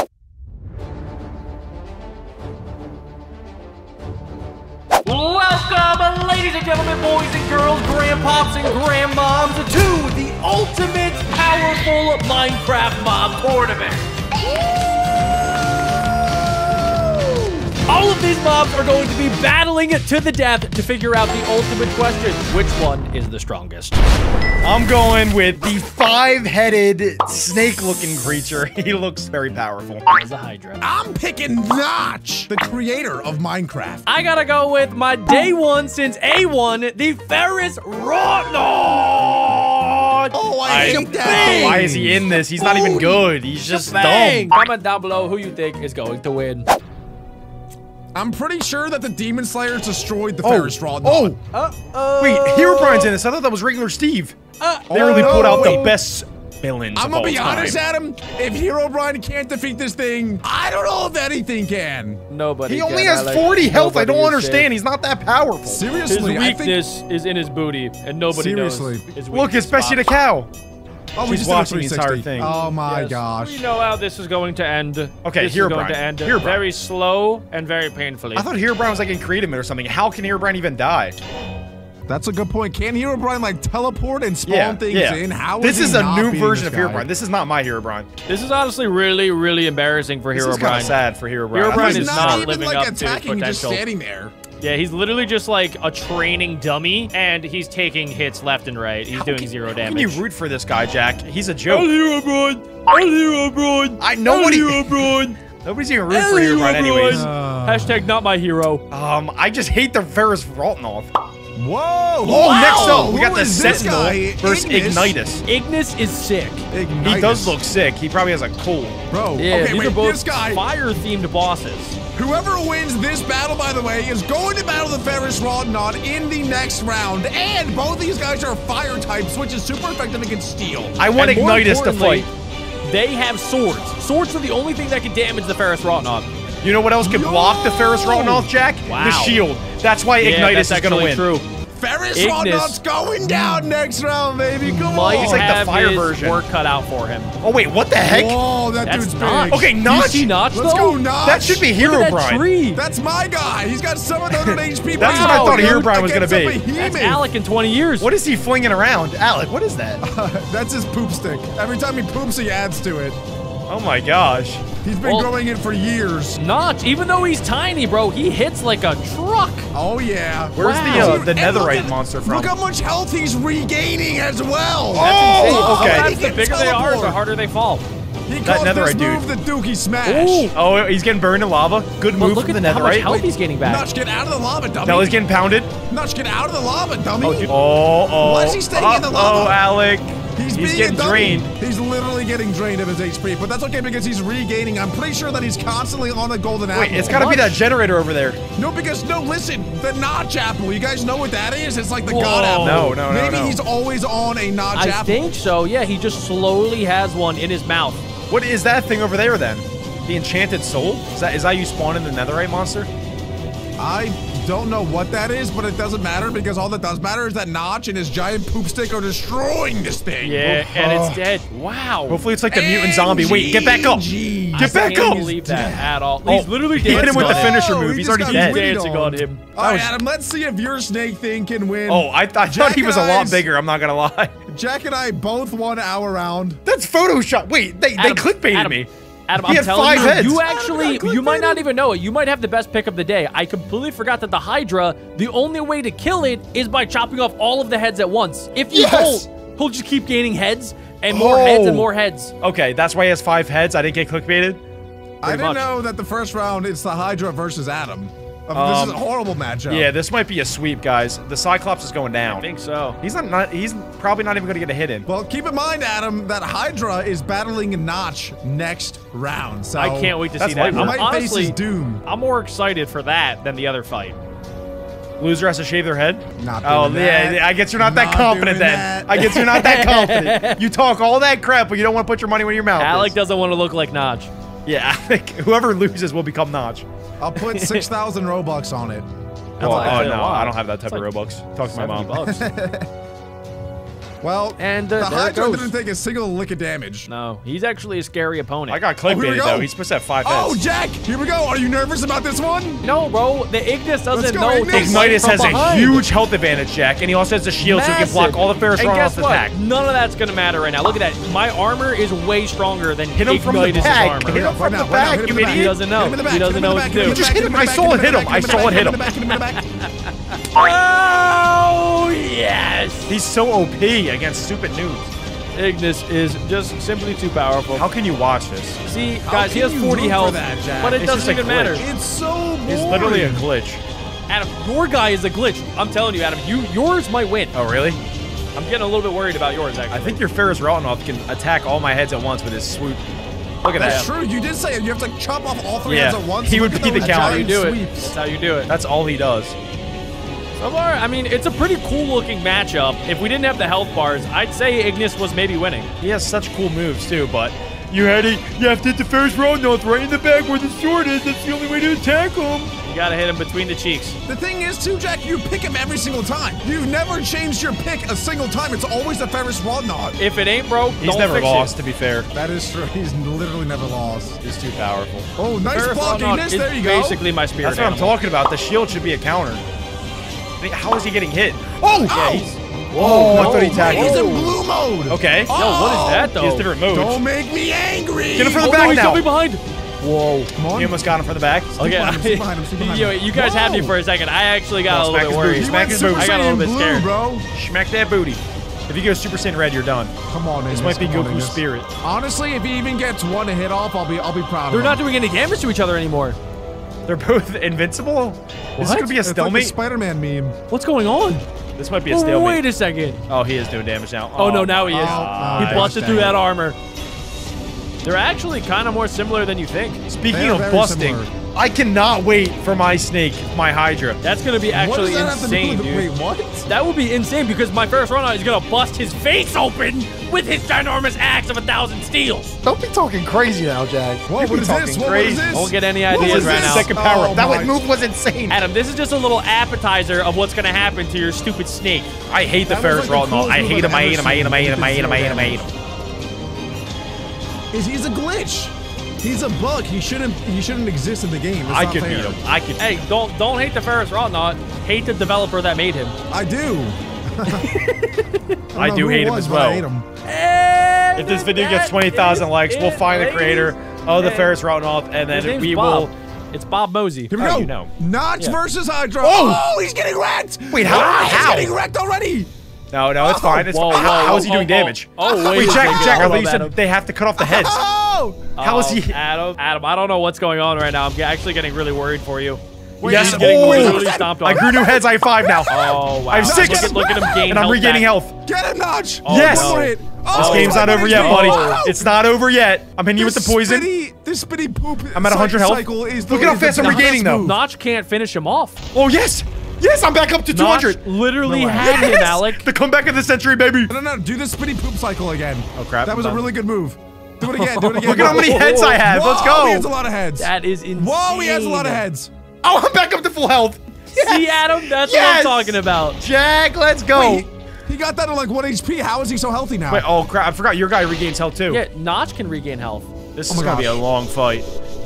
Welcome, ladies and gentlemen, boys and girls, grandpops and grandmoms, to the ultimate powerful Minecraft mob tournament. All of these mobs are going to be battling to the death to figure out the ultimate question. Which one is the strongest? I'm going with the five-headed snake-looking creature. He looks very powerful. As a Hydra. I'm picking Notch, the creator of Minecraft. I gotta go with my day one since A one, the Ferris Rotnod. Oh, I, I- hate that thing. Why is he in this? He's not even good. He's just Bang! dumb. Comment down below who you think is going to win. I'm pretty sure that the Demon Slayers destroyed the Oh, Ferris Rod. oh, Uh-oh. wait, Herobrine's in this. I thought that was regular Steve. Uh, They really no, put out wait. the best villains I'm of gonna all be time. honest, Adam. If Herobrine can't defeat this thing, I don't know if anything can. Nobody. He only can, has Alex. forty health. I Nobody don't is understand. safe. He's not that powerful. His Seriously, I think. weakness is in his booty, and nobody Seriously. knows. His Look, weakness especially the spot. cow. Oh, we She's just did a watching the entire three sixty. thing. Oh my Yes. gosh. We know how this is going to end. Okay, this is going Herobrine. to end Herobrine. very slow and very painfully. I thought Herobrine was like in creative mode or something. How can Herobrine even die? That's a good point. Can Herobrine like teleport and spawn Yeah, things yeah. in? How this is, is he a not new beating version this of guy? Herobrine. This is not my Herobrine. This is honestly really, really embarrassing for This is kind Herobrine. of sad for Herobrine. Herobrine He's is not, not even living like up to his attacking, he's just potential. standing there. Yeah, he's literally just like a training dummy, and he's taking hits left and right. He's doing zero How damage. can you root for this guy, Jack? He's a joke. Herobrine! El Herobrine! I nobody. Herobrine! Nobody's even rooting for Herobrine, anyways. Uh, Hashtag not my hero. Um, I just hate the Ferris Rotnov. Whoa! Oh, wow, next up, we got who the is this Sentinel guy? versus Ignitus. Ignis is sick. Ignitus. He does look sick. He probably has a cold. Bro, Yeah, okay, these wait, are both this guy, fire-themed bosses. whoever wins this battle, by the way, is going to battle the Ferris Rotnod in the next round. And both these guys are fire types, which is super effective against steel. I want And more Ignitus to importantly, fight. They have swords. Swords are the only thing that can damage the Ferris Rotnod. You know what else could block the Ferris Rotnov, Jack? Wow. The shield. That's why Yeah, Ignitus that's is gonna actually win. true. Ferris Ignis Rotnod's going down next round, baby. Come Might on. He's like the have fire his version. work cut out for him. Oh wait, what the heck? Whoa, that That's dude's Notch. big. Okay, You Notch. see Notch, Let's though? go, Notch. That should be Look at that Herobrine. tree. That's my guy. He's got seven hundred H P. That's what I thought Herobrine was gonna be. That's Alec in twenty years. What is he flinging around? Alec, what is that? That's his poop stick. Every time he poops, he adds to it. Oh my gosh. He's been Well- growing it for years. Notch, even though he's tiny, bro, he hits like a truck. Oh, yeah. Where's Wow. the uh, Dude, the and look netherite at- monster from? Look how much health he's regaining as well. Oh, okay. Sometimes He the can bigger they are, the teleport. harder they fall. He That calls this netherite dude. move the Dookie Smash. Ooh. Oh, he's getting burned in lava. Good But move look from at the how much netherite. health he's getting back. Notch, get out of the lava, dummy. Now he's getting pounded. Notch, get out of the lava, dummy. Oh, dude. Oh, oh. Why is he staying in the lava? Oh, Alec. He's, being getting a dummy. drained. He's literally getting drained of his H P, but that's okay because he's regaining. I'm pretty sure that he's constantly on the golden apple. Wait, it's gotta be that generator over there. No, because no, listen, the Notch apple. You guys know what that is? It's like the Whoa. god apple. No, no, no, Maybe no. he's always on a Notch I apple. think so. Yeah, he just slowly has one in his mouth. What is that thing over there then? The enchanted soul? Is that is that you spawning the netherite monster? I don't know what that is, but it doesn't matter because all that does matter is that Notch and his giant poop stick are destroying this thing. Yeah, Oh. and it's dead. Wow. Hopefully it's like the mutant And zombie. Wait, get back up. G G. Get back I can't up. believe that at all. Oh, He's literally he hit him dancing with the on finisher Oh, move. he He's just already got dead. witted dancing on him. All right, was- Adam, let's see if your snake thing can win. Oh, I, I thought Jack he was a and lot I's- bigger. I'm not gonna lie. Jack and I both won our round. That's Photoshop. Wait, they, Adam, they clickbaited Adam, me. Adam, He I'm had telling five you, heads. you Adam actually, got you might not clickbaited. even know it. You might have the best pick of the day. I completely forgot that the Hydra, the only way to kill it is by chopping off all of the heads at once. If you Yes. don't, he'll just keep gaining heads and more Oh. heads and more heads. Okay, that's why he has five heads. I didn't get clickbaited. I didn't much. know that the first round it's the Hydra versus Adam. Uh, Um, this is a horrible matchup. Yeah, this might be a sweep, guys. The Cyclops is going I down. think so. He's not, not. He's probably not even going to get a hit in. Well, keep in mind, Adam, that Hydra is battling Notch next round. So I can't wait to That's see that. likely. I'm, Might face honestly, his doom. I'm more excited for that than the other fight. Loser has to shave their head. Not Oh doing yeah, that. yeah, I guess you're not, that Not confident doing then. that. I guess you're not that confident. You talk all that crap, but you don't want to put your money where your mouth Alec is. doesn't want to look like Notch. Yeah, I think whoever loses will become Notch. I'll put six thousand Robux on it. Oh, like- oh a no, lot. I don't have that type It's of like Robux. Talk to my seventy mom. bucks. Well, And, uh, the there it Hydra goes. didn't take a single lick of damage. No, he's actually a scary opponent. I got Oh, here we clickbaited go. though. He's supposed to have five heads. Oh, Jack, here we go. Are you nervous about this one? No, bro, the Ignis doesn't go, know. Ignis. to fight Ignitus from has behind. a huge health advantage, Jack, and he also has a shield so he can block Massive. all the Ferris And run guess off the what? attack. None of that's gonna matter right now. Look at that. My armor is way stronger than Hit him from the Ignitus's back. armor. Hit him from Right the now, right now, back, hit him you in the back. idiot. He doesn't know. Hit him in the back, He doesn't hit him know in what the to back, do. hit Just him hit in him. the I back, saw it hit him. in the I back, saw it hit in him. the back, in the back, in the back. Oh yes! He's so O P against stupid noobs. Ignis is just simply too powerful. How can you watch this? See, How guys, he can has you forty root for health, that, Jack? but it It's just doesn't a even matter. glitch. It's so boring. It's literally a glitch. Adam, your guy is a glitch. I'm telling you, Adam, you yours might win. Oh, really? I'm getting a little bit worried about yours, actually. I think your Ferris Routenoff can attack all my heads at once with his swoop. Look at That's that. true. You did say it. You have to chop off all three Yeah, heads at once. he Look would at be the those counter. That's how you giant do it. sweeps. That's how you do it. That's all he does. So far, I mean, it's a pretty cool looking matchup. If we didn't have the health bars, I'd say Ignis was maybe winning. He has such cool moves too, but you had to, you have to hit the Ferris Routenoff right in the back where the sword is. That's the only way to attack him. You gotta hit him between the cheeks. The thing is, too, Jack, you pick him every single time. You've never changed your pick a single time. It's always the Ferris Routenoff. If it ain't broke, He's don't never fix lost, it. to be fair. That is true. He's literally never lost. He's too powerful. Oh, nice Ferris block, Routenoff Ignis. is There you go. basically my spirit That's what I'm animal. talking about. The shield should be a counter. I mean, how is he getting hit? Oh! Oh! he's- Whoa, I thought he Whoa, tagged He's him. in blue mode. Okay. Oh, Yo, what is that, He though? has different moves. Don't make me angry. Get him from the Oh, back no, he's now. got me behind. Whoa. Come on. He almost got him from the back. Okay, behind him, stay behind him, stay behind you, him. you guys had me Whoa. for a second. I actually got Oh, a little smack bit his worried. booty, He smack went his Super booty. I got a little Saiyan bit blue, scared. bro. Smack that booty. If you go Super Saiyan Red, you're done. Come on, This Ignis, might be come on, Goku's Ignis. spirit. Honestly, if he even gets one hit off, I'll be I'll be proud They're of not him. doing any damage to each other anymore. They're both invincible? This is What? gonna be a It's like the stalemate? Spider-Man meme. What's going on? This might be a Oh, stalemate. wait a second. Oh, he is doing damage now. Oh, no, now he is. Oh, he nice. busted through Dang. that armor. They're actually kind of more similar than you think. Speaking They are of very busting, similar. I cannot wait for my snake, my Hydra. That's going to be What does actually that have to do insane, with dude. Wait, what? That would be insane because my Ferris Routenoff is going to bust his face open with his ginormous axe of a thousand steels. Don't be talking crazy now, Jack. Whoa, what is this? What, what is this? Don't get any What ideas was right this? now. Second power Oh up. That my- one move was insane. Adam, this is just a little appetizer of what's going to happen to your stupid snake. I hate the That was Ferris like the Routenoff. coolest I move hate I've him, I ever hate him, I hate him, I hate him, I hate him, I hate him, I hate him. Is he's a glitch? He's a bug. He shouldn't. He shouldn't exist in the game. It's I not could fair. beat him. I could. Hey, don't don't hate the Ferris Routenoff. Hate the developer that made him. I do. I don't do know who hate it him was, as but I well. hate him. If this video gets twenty thousand likes, we'll find the creator of the Ferris Routenoff, and His then name's we Bob. will. It's Bob Mosey. Here we Oh, go. you know. Notch Yeah. versus Hydra. Oh! Oh, he's getting wrecked. Wait, how- Ah, how? He's getting wrecked already. No, no, it's Oh, fine. It's whoa, fine. whoa, How is he whoa, doing whoa. damage? Oh, wait Wait, a Jack, second. Jack, I Hold thought you up, said Adam. they have to cut off the heads. Oh. How is Oh, he? Adam, Adam, I don't know what's going on right now. I'm ge- actually getting really worried for you. Wait, Yes, He's getting oh, literally stomped on. I grew new heads. I have five now. Oh, wow. I have six. Look at, look at him gain And I'm health regaining back. health. Get him, Notch. Oh, Yes. no. One hit. This Oh, game's my not over God, yet, he's buddy. getting- Oh. It's not over yet. I'm hitting you with the This poison. Spitty, this spitty poop. I'm at one hundred health. cycle is the, Look at how is the fast I'm best regaining, though. move. Notch can't finish him off. Oh, yes. Yes, I'm back up to two Notch hundred. literally No way. had him, Yes! Alec. The comeback of the century, baby. No, no, no. Do the spitty poop cycle again. Oh, crap. That was I'm a done. really good move. Do it again. Do it again. Look at how many heads I have. Let's Whoa, go. He has a lot of heads. That is insane. Whoa, he has a lot of heads. Oh, I'm back up to full health. Yes. See, Adam? That's Yes. what I'm talking about. Jack, let's go. Wait, he got that at like one H P. How is he so healthy now? Wait, oh crap! I forgot your guy regains health too. Yeah, Notch can regain health. This Oh is my gonna be a gosh. long fight.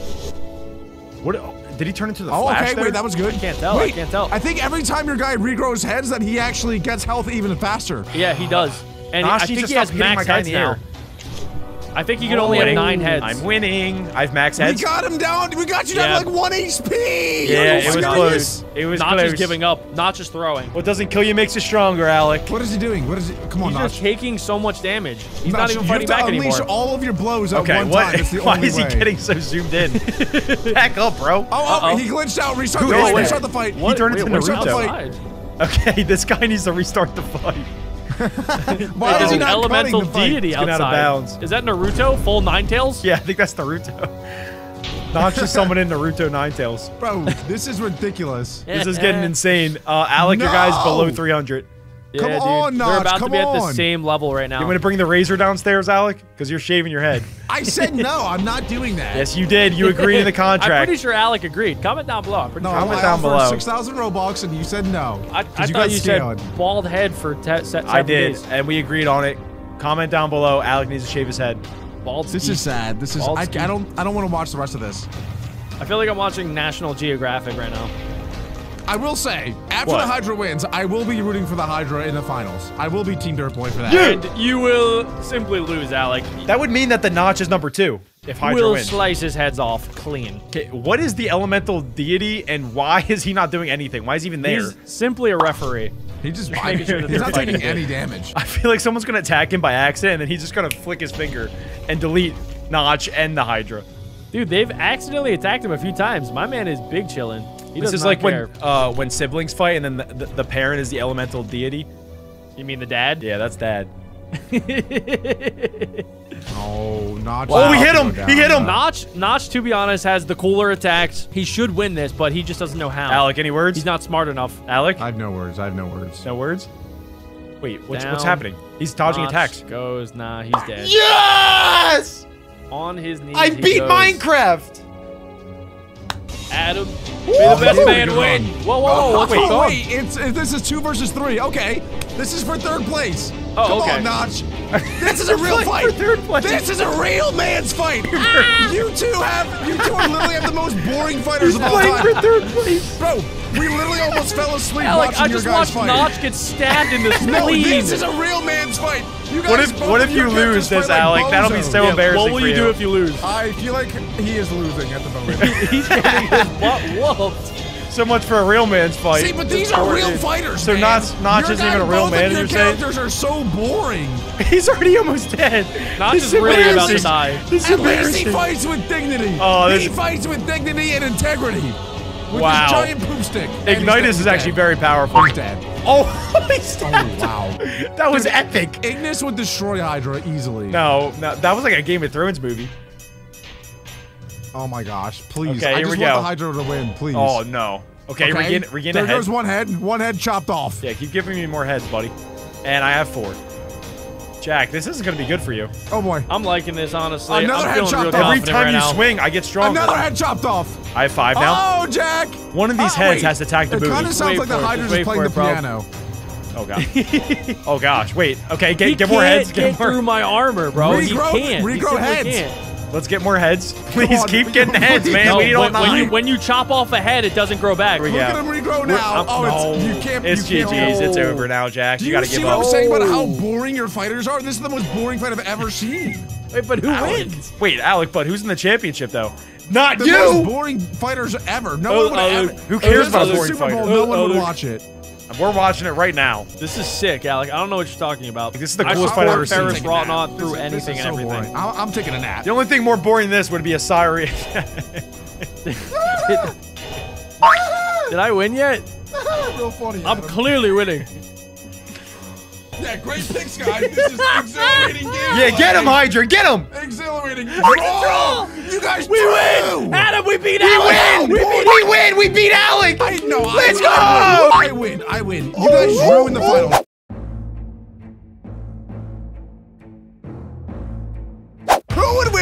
What? Did he turn into the Oh, Flash okay. there? Wait, that was good. Can't tell, I Wait, can't tell. I think every time your guy regrows heads, that he actually gets health even faster. Yeah, he does. And Notch I needs think to he has stop hitting my max guy in heads the now. air. I think he can I'm only have winning. nine heads. I'm winning. I have max heads. We got him down. We got you down Yeah. to like one H P. Yeah, Are you it was serious? close. It was Notch close. is giving up. Notch is throwing. What doesn't kill you makes you stronger, Alec. What is he doing? What is he? Come on, He's Notch. just taking so much damage. He's Notch, not even you fighting have to back unleash anymore. all of your blows at Okay, one what? time. It's the Why only is he way. getting so zoomed in? Back up, bro. Oh, oh, Uh-oh. he glitched out. Restart Who the is fight. that? Restart the fight. He turned into Wait, what's Naruto. outside? Okay, this guy needs to restart the fight. Why Wait, is there's he an not elemental cutting the fight? deity He's getting outside. out of bounds. Is that Naruto? Full Ninetales? Yeah, I think that's Naruto. Notch just summoned in Naruto Ninetales. Bro, this is ridiculous. This is getting insane. Uh, Alec, your guy's No! below three hundred. Yeah, Come dude. on, They're Notch, about come to be at the on. same level right now. You want to bring the razor downstairs, Alec? Because you're shaving your head. I said no. I'm not doing that. Yes, you did. You agreed to the contract. I'm pretty sure Alec agreed. Comment down below. I'm pretty No, sure. Comment I down offered below. six thousand Robux and you said no. I, I 'Cause thought got you scammed. said bald head for te- se- I seven did, days. and we agreed on it. Comment down below. Alec needs to shave his head. Bald This ski. is sad. This is. Bald I, I ski. don't. I don't want to watch the rest of this. I feel like I'm watching National Geographic right now. I will say, after What? the Hydra wins, I will be rooting for the Hydra in the finals. I will be Team Dirt Boy for that. And you will simply lose, Alec. That would mean that the Notch is number two if Hydra Will wins. slice his heads off clean. Okay, what is the elemental deity, and why is he not doing anything? Why is he even there? He's simply a referee. He just. making sure that he's they're not taking fighting. any damage. I feel like someone's gonna attack him by accident, and then he's just gonna flick his finger and delete Notch and the Hydra. Dude, they've accidentally attacked him a few times. My man is big chillin'. He This does is not like care. when uh, when siblings fight, and then the, the, the parent is the elemental deity. You mean the dad? Yeah, that's dad. Oh, Notch. Oh, he hit Go him! down. He hit him! Notch, Notch, to be honest, has the cooler attacks. He should win this, but he just doesn't know how. Alec, any words? He's not smart enough. Alec? I have no words. I have no words. No words? Wait, what's, what's Down. happening? He's dodging Notch attacks. goes, nah, he's dead. Yes! On his knees. I he beat goes. Minecraft! Adam, may the best Woo! man Good win. run. Whoa, whoa, whoa, what's oh, going on? wait, it's, it, this is two versus three. Okay, this is for third place. Oh, Come okay. on, Notch. This is a real Playing fight. for third place. This is a real man's fight. You two have, you two are literally have the most boring fighters of all Playing time. for third place. Bro, we literally almost fell asleep Alec, watching I your just guys watched fight. Notch get stabbed in the spleen. No, this is a real man's fight. You guys What if both what of if your you characters lose this, fight like Alec? That'll be bozos. so Yeah, embarrassing what will for you do if you lose? I feel like he is losing at the moment. He's getting his butt whooped. So much for a real man's fight. See, but these are real fighters, So man. Notch- Notch Your isn't guy- even a real both man, of your you're saying? characters are so boring. He's already almost dead. Notch This is really about to embarrassing. die. This is At least he embarrassing. fights with dignity. Oh, he this- fights with dignity and integrity. With Wow. his giant poop stick. And he's dead. Ignitus He's is actually dead. very powerful. He's dead. Oh, he stabbed Oh, wow. him. That was epic. Ignis would destroy Hydra easily. No, no, that was like a Game of Thrones movie. Oh my gosh, please. Okay, I here just we want go. the Hydra to win, please. Oh no. Okay, regain, regain There a head. goes one head. One head chopped off. Yeah, keep giving me more heads, buddy. And I have four. Jack, this isn't gonna be good for you. Oh boy. I'm liking this, honestly. Another I'm head feeling real chopped off. Every confident time right you now. swing, I get stronger. Another head chopped off. I have five now. Oh, Jack. One of these Oh, heads wait. has to attack the It booty. kind of sounds Wait like the for it, Hydra's just wait playing for the it, bro. piano. Oh god. Oh gosh. Wait. Okay. Get He get more can't heads. get Get more. through my armor, bro. he Regrow- can't. regrow he simply heads. Can't. Let's get more heads. Please on, keep we- getting heads, man. No, we need all when, when you nine. when you chop off a head, it doesn't grow back. Here we Look go. at him regrow We're- now. I'm- oh, it's no. you can't. It's you G G's. can't. It's over now, Jack. Do you you, gotta see give what up. I'm saying about how boring your fighters are? This is the most boring fight I've ever seen. Wait, but who Alec. wins? Wait, Alec, but who's in the championship though? Not The you. most boring fighters ever. No Oh, one would oh, ever. who cares If this about was a boring Super Bowl, fighters? no Oh, one oh, would Luke. watch it. We're watching it right now. This is sick, Alec. I don't know what you're talking about. This is the I coolest support fight I've ever seen. Ferris Taking a Raw nap. not This through is- this anything is and so everything. boring. I'm, I'm taking a nap. The only thing more boring than this would be a Siri. Did I win yet? Real funny. I'm Adam. clearly winning. Yeah, great picks, guys. This is exhilarating game. Yeah, get him, Hydra. Get him. Exhilarating. Draw. You guys We drew. win! Adam, we beat We Alec! win. We, we win. We beat Alec. I know. Let's I, go. I win. I win. You guys drew in the final. Who would win in a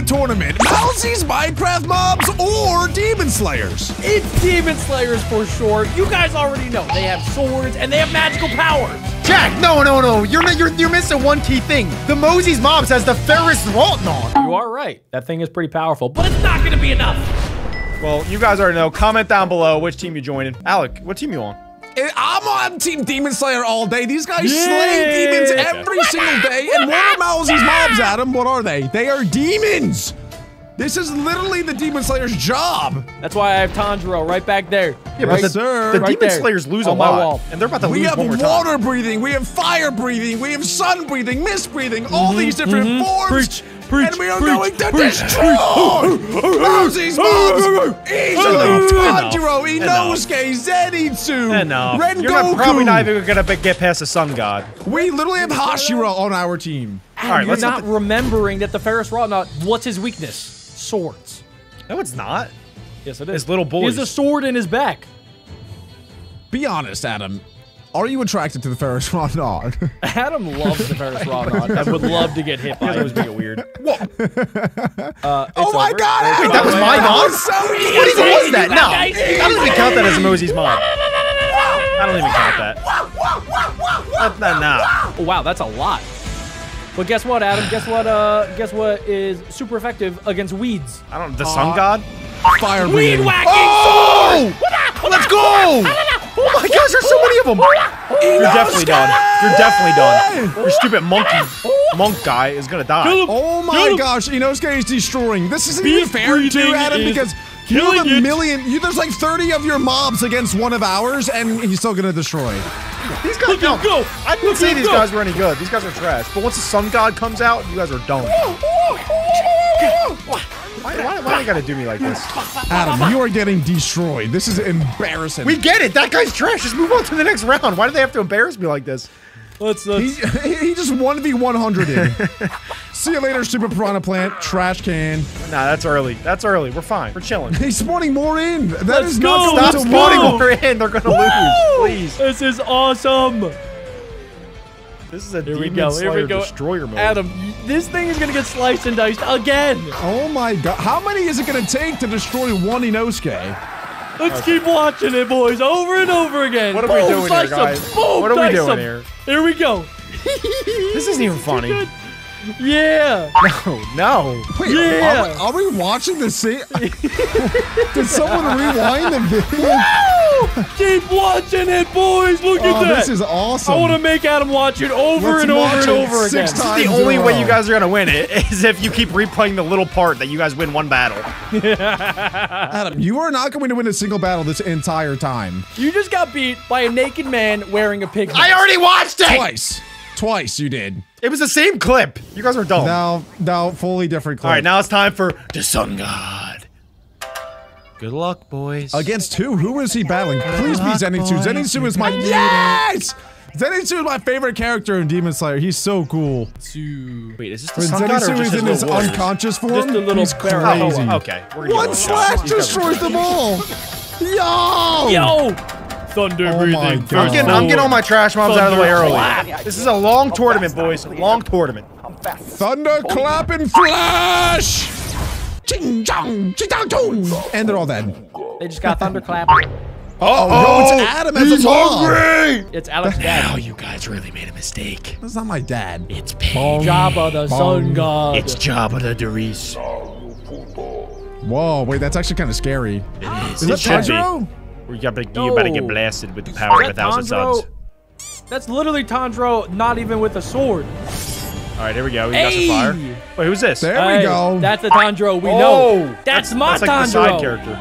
tournament. Mousy's Minecraft mobs or Demon Slayers? It's Demon Slayers for sure. You guys already know. They have swords and they have magical powers. Jack, no, no, no. You're not, you're, you're missing one key thing. The Mosey's Mobs has the Ferris Roltnon. You are right. That thing is pretty powerful, but it's not going to be enough. Well, you guys already know. Comment down below which team you joining. Alec, what team you on? I'm on Team Demon Slayer all day. These guys Yeah. slay demons every single day. And what are Mousy's mobs, Adam? What are they? They are demons. This is literally the Demon Slayer's job. That's why I have Tanjiro right back there. Yeah, right, but the, sir. the Right Demon there, Slayers lose a on my lot. wall. And they're about to We lose have one more time. water breathing, we have fire breathing, we have sun breathing, mist breathing, all these different mhm. forms. Preach, preach, and we are preach, going to preach, destroy Mousy's mobs. Easily. Enough. Tanjiro, Enough. Inosuke, Zenitsu, Enough. Rengoku. You're not, probably not even gonna be- get past the Sun God. We literally have Hashira on our team. Adam, All right, you're let's not let the- remembering that the Ferris Roltnon, what's his weakness? Swords. No, it's not. Yes, it is. It's little He boys. has a sword in his back. Be honest, Adam. Are you attracted to the Ferris Roltnon? Adam loves the Ferris Roltnon and would love to get hit by That it. was being weird. Uh, it's Oh my over. God, It's Adam! Wait, that was over. my That mod? was so What easy. even was that? No, guys. I don't even count that as a Mosey's mod. I don't even count that. That, that nah. Oh, wow, that's a lot. But guess what, Adam? Guess what? Uh, guess what is super effective against weeds? I don't. The Sun God. Fire Weed breathing. whacking Oh! Let's go! Oh my gosh, there's so many of them. You're definitely done. You're definitely done. Your stupid monkey monk guy is gonna die. Oh my Kill him. gosh, Inosuke is destroying. This isn't Beast even fair too, breathing Adam, is because you have killing a it. million. You, there's like thirty of your mobs against one of ours, and he's still gonna destroy. These guys Look no, at him go. I didn't Look say at him these go. guys were any good. These guys are trash. But once the Sun God comes out, you guys are done. Why, why, why do they gotta do me like this? Adam, you are getting destroyed. This is embarrassing. We get it. That guy's trash. Just move on to the next round. Why do they have to embarrass me like this? Let's, he, let's he just one v one hundred in. See you later, Super Piranha Plant. Trash can. Nah, that's early. That's early. We're fine. We're chilling. He's spawning more in. That Let's is go. not Stop going to spawning work. more in. They're gonna lose. Please. This is awesome. This is a Here we Demon go. Here Slayer we go. destroyer mode. Adam, y- this thing is gonna get sliced and diced again. Oh my god. How many is it going to take to destroy one Inosuke? Let's keep watching it, boys, over and over again. What are we Boom, doing here, slice 'em. guys? Boom, What are we dice doing 'em. here? Here we go. This isn't even funny. Good. Yeah. No, no. Wait, Yeah. are, we, are we watching the same? Did someone rewind the video? Keep watching it, boys. Look at Oh, that. this is awesome. I want to make Adam watch it over Let's and over watch and it over six again. times. The in a only way row. you guys are gonna win it is if you keep replaying the little part that you guys win one battle. Adam, you are not going to win a single battle this entire time. You just got beat by a naked man wearing a pig. I already watched it! Twice. Twice you did. It was the same clip. You guys are dumb. Now, now, fully different clip. All right, now it's time for the Sun God. Good luck, boys. Against who? Who is he battling? Please be luck, Zenitsu. boys. Zenitsu is my- Yes! Zenitsu is my favorite character in Demon Slayer. He's so cool. Wait, is this the When Sun God or Zenitsu just is his in his little warriors? unconscious form, Just a little he's barrel. crazy. Oh, okay. We're gonna One go. slash These guys are destroys trash. them all. Yo! Yo! Thunder Oh my breathing. God. I'm getting, I'm getting all my trash mobs out of the way early. Thunderclap. This is a long tournament, boys. Long tournament. Thunder clap and flash! Ching chong, ching chong chong. And they're all dead. They just got thunderclap. Oh, no, it's Adam as He's a mob. hungry! It's Alex dad. Oh, you guys really made a mistake. That's not my dad. It's Pig. Jabba the sun god. It's Jabba the Darius. Whoa, wait, that's actually kind of scary. It is. Is It that should be. Tanjiro? You gotta, you better get No. blasted with the power of a Is that thousand Tanjiro? suns. That's literally Tanjiro, not even with a sword. All right, here we go. We got Hey! some fire. Wait, who's this? There we Hey, go. That's the Tanjiro we Oh, know. That's, my that's like the Tanjiro. side character.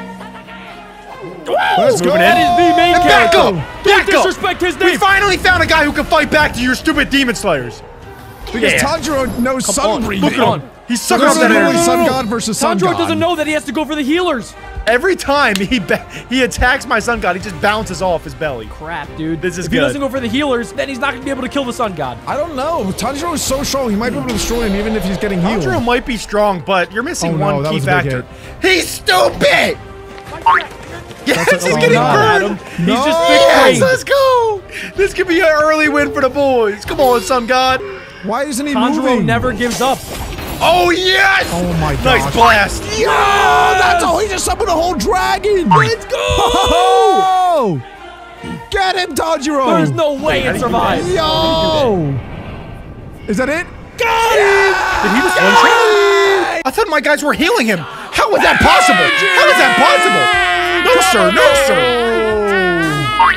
Let's go. Moving That in. is the main And back character. up! Don't Back up! disrespect his We name. finally found a guy who can fight back to your stupid demon slayers. Because Yeah. Tanjiro knows sun on, breathing. look on. He's So sucking this up is that literally energy. Sun God versus Sun Tanjiro God. doesn't know that he has to go for the healers. Every time he ba he attacks my sun god, he just bounces off his belly. Crap, dude. This is if he good. doesn't go for the healers, then he's not gonna be able to kill the sun god. I don't know. Tanjiro is so strong. He might be able to destroy him even if he's getting healed. Tanjiro might be strong, but you're missing Oh, no, one that key was a big factor. He's stupid! Yes, That's a- he's oh, getting no, burned! Adam. No. He's just Yes, victory. let's go! This could be an early win for the boys. Come on, sun god. Why isn't he Tanjiro moving? never gives up. Oh, yes! Oh, my gosh. Nice blast. Yo, that's all. He just summoned a whole dragon. Let's go! Oh! Get him, Tanjiro. There's no way it survived. Yo! Is that it? Got him! Did he just one shot? I thought my guys were healing him. How was that possible? How is that possible? No, sir. No, sir.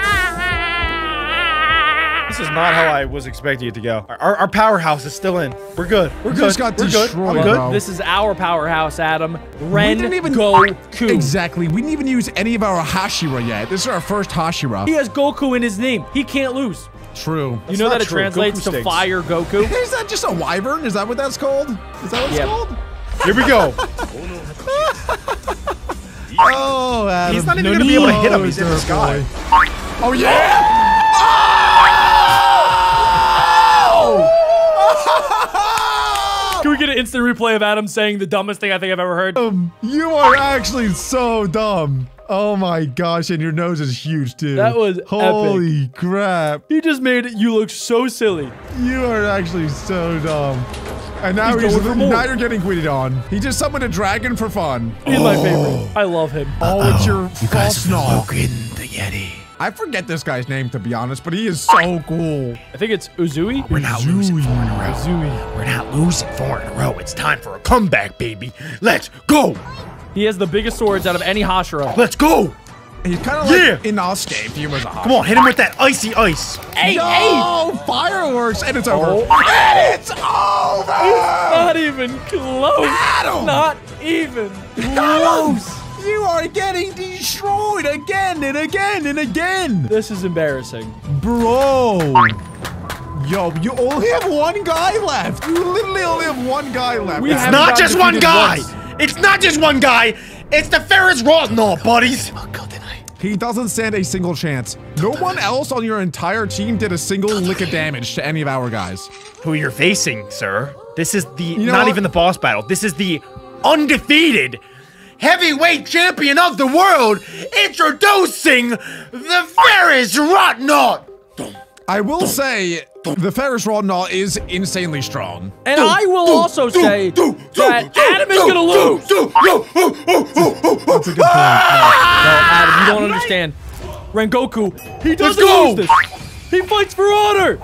This is not how I was expecting it to go. Our, our powerhouse is still in. We're good. We're We good. just got We're good. destroyed, I'm good. bro. This is our powerhouse, Adam. Ren We didn't even Goku. Exactly. We didn't even use any of our Hashira yet. This is our first Hashira. He has Goku in his name. He can't lose. True. You know not that it true. translates Goku to stinks. Fire Goku? Is that just a wyvern? Is that what that's called? Is that what it's Yep. called? Here we go. Oh, Adam. He's not even No going to be able to hit him. need He's in the there, sky. boy. Oh, yeah! Can we get an instant replay of Adam saying the dumbest thing I think I've ever heard? Um, you are actually so dumb. Oh my gosh, and your nose is huge too. That was Holy crap. He just made you look so silly. You are actually so dumb. And now He's he's, going for more. now you're getting quitted on. He just summoned a dragon for fun. He's my favorite. I love him. Oh, it's your false knob. the Yeti. I forget this guy's name to be honest, but he is so cool. I think it's Uzui. We're not losing four in a row. Uzui. We're not losing four in a row. It's time for a comeback, baby. Let's go. He has the biggest swords out of any Hashira. Let's go. He's kind of like Yeah. Inosuke if he was a hot. Come on, hit him with that icy ice. Hey, No, fireworks, and it's over. Oh. And it's over. Not even close. Adam! Not even close. You are getting destroyed again and again and again. This is embarrassing. Bro. Yo, you only have one guy left. You literally only have one guy left. We It's have Not got just one defeated guy. once. It's not just one guy. It's the Ferris Rodnall, buddies. He doesn't stand a single chance. No one else on your entire team did a single lick of damage to any of our guys. Who you're facing, sir? This is the know not what? even the boss battle. This is the undefeated heavyweight champion of the world, introducing the Ferris Rodnall. I will say, the Ferris Rodnall is insanely strong. And I will also say that Adam is gonna lose. That's a good point. No, Adam, you don't understand. Rengoku, he doesn't go. lose this. He fights for honor.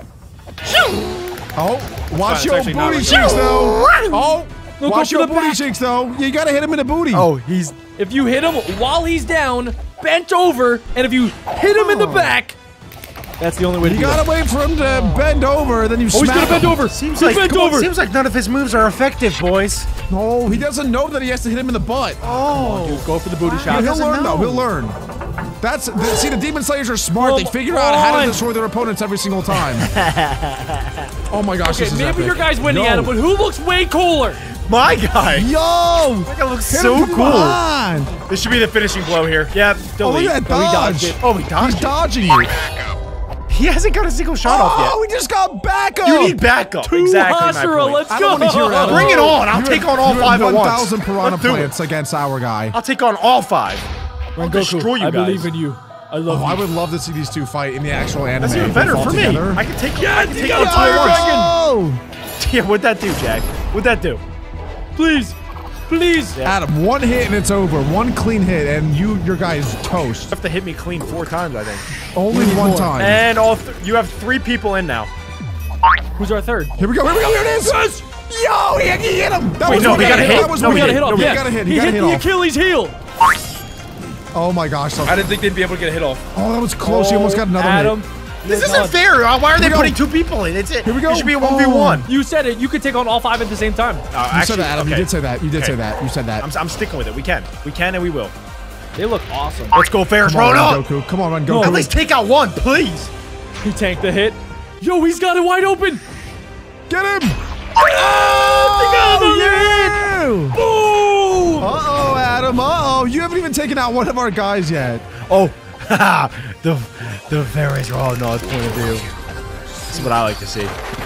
Oh, watch It's your actually not booty right. cheeks, though. Oh, No, go watch for your the booty back. cheeks, though. You gotta hit him in the booty. Oh, he's If you hit him while he's down, bent over, and if you hit him in the back, that's the only way to You do gotta it. wait for him to bend over, then you Oh, he's smack gonna bend him. over. seems He's like bent come on, over. seems like none of his moves are effective, boys. No, he doesn't know that he has to hit him in the butt. Oh, Dude, go for the booty Yeah, shot. he'll doesn't learn, though. know. He'll learn. That's the, see, the Demon Slayers are smart. They Come figure out how on. to destroy their opponents every single time. Oh my gosh, Okay, this is maybe epic. your guy's winning, Yo. Adam, but who looks way cooler? my guy. Yo! That guy looks Hit so him from cool. behind. This should be the finishing blow here. Yep, Oh, delete. look at that Oh, he dodge. dodged it. Oh, he dodged He's it. dodging you. He hasn't got a single shot off yet. Oh, we just got backup. You need backup. Two exactly my Hashira, point. let's I go. don't want to hear it. Bring it on. I'll You take have- on all you five have at once. one thousand piranha Let's do it. plants against our guy. I'll take on all five. I'll Rengoku, destroy you I guys. believe in you. I love Oh, I you. would love to see these two fight in the actual anime. That's even if they better fought for me. together. I can take. Yeah, I can you take got on a two fire at once. dragon. Oh! Yeah, what'd that do, Jack? What'd that do? Please, please. Adam, one hit and it's over. One clean hit and you, your guy is toast. You have to hit me clean four times, I think. Only one time. And all th you have three people in now. Who's our third? Here we go. Here we go. Here it is. Yes. Yo, he, he hit him. That Wait, was no, one he got a hit. hit. That was No, one he got did. a hit off. No, he yeah. got a hit. He, He got hit a hit the off. Achilles heel. Oh my gosh. So, I didn't think they'd be able to get a hit off. oh, that was close. he almost got another Adam, hit. This you're isn't done. fair. Uh, Why are they we go. putting two people in? It's it. Here we go. It should be a one v one. You said it. You could take on all five at the same time. Uh, You said that, Adam. You did say that. You did Okay. say that. You said that. I'm, I'm sticking with it. We can. We can and we will. They look awesome. Let's go, Ferris. Come on, Roll run, up. Goku. Come on, run, No. Goku. At least take out one, please. He tanked the hit. Yo, he's got it wide open. Get him! Oh, yeah! Boom! Uh-oh, Adam. Uh-oh. You haven't even taken out one of our guys yet. Oh, the the Ferris Rodnall's point of view. That's what I like to see.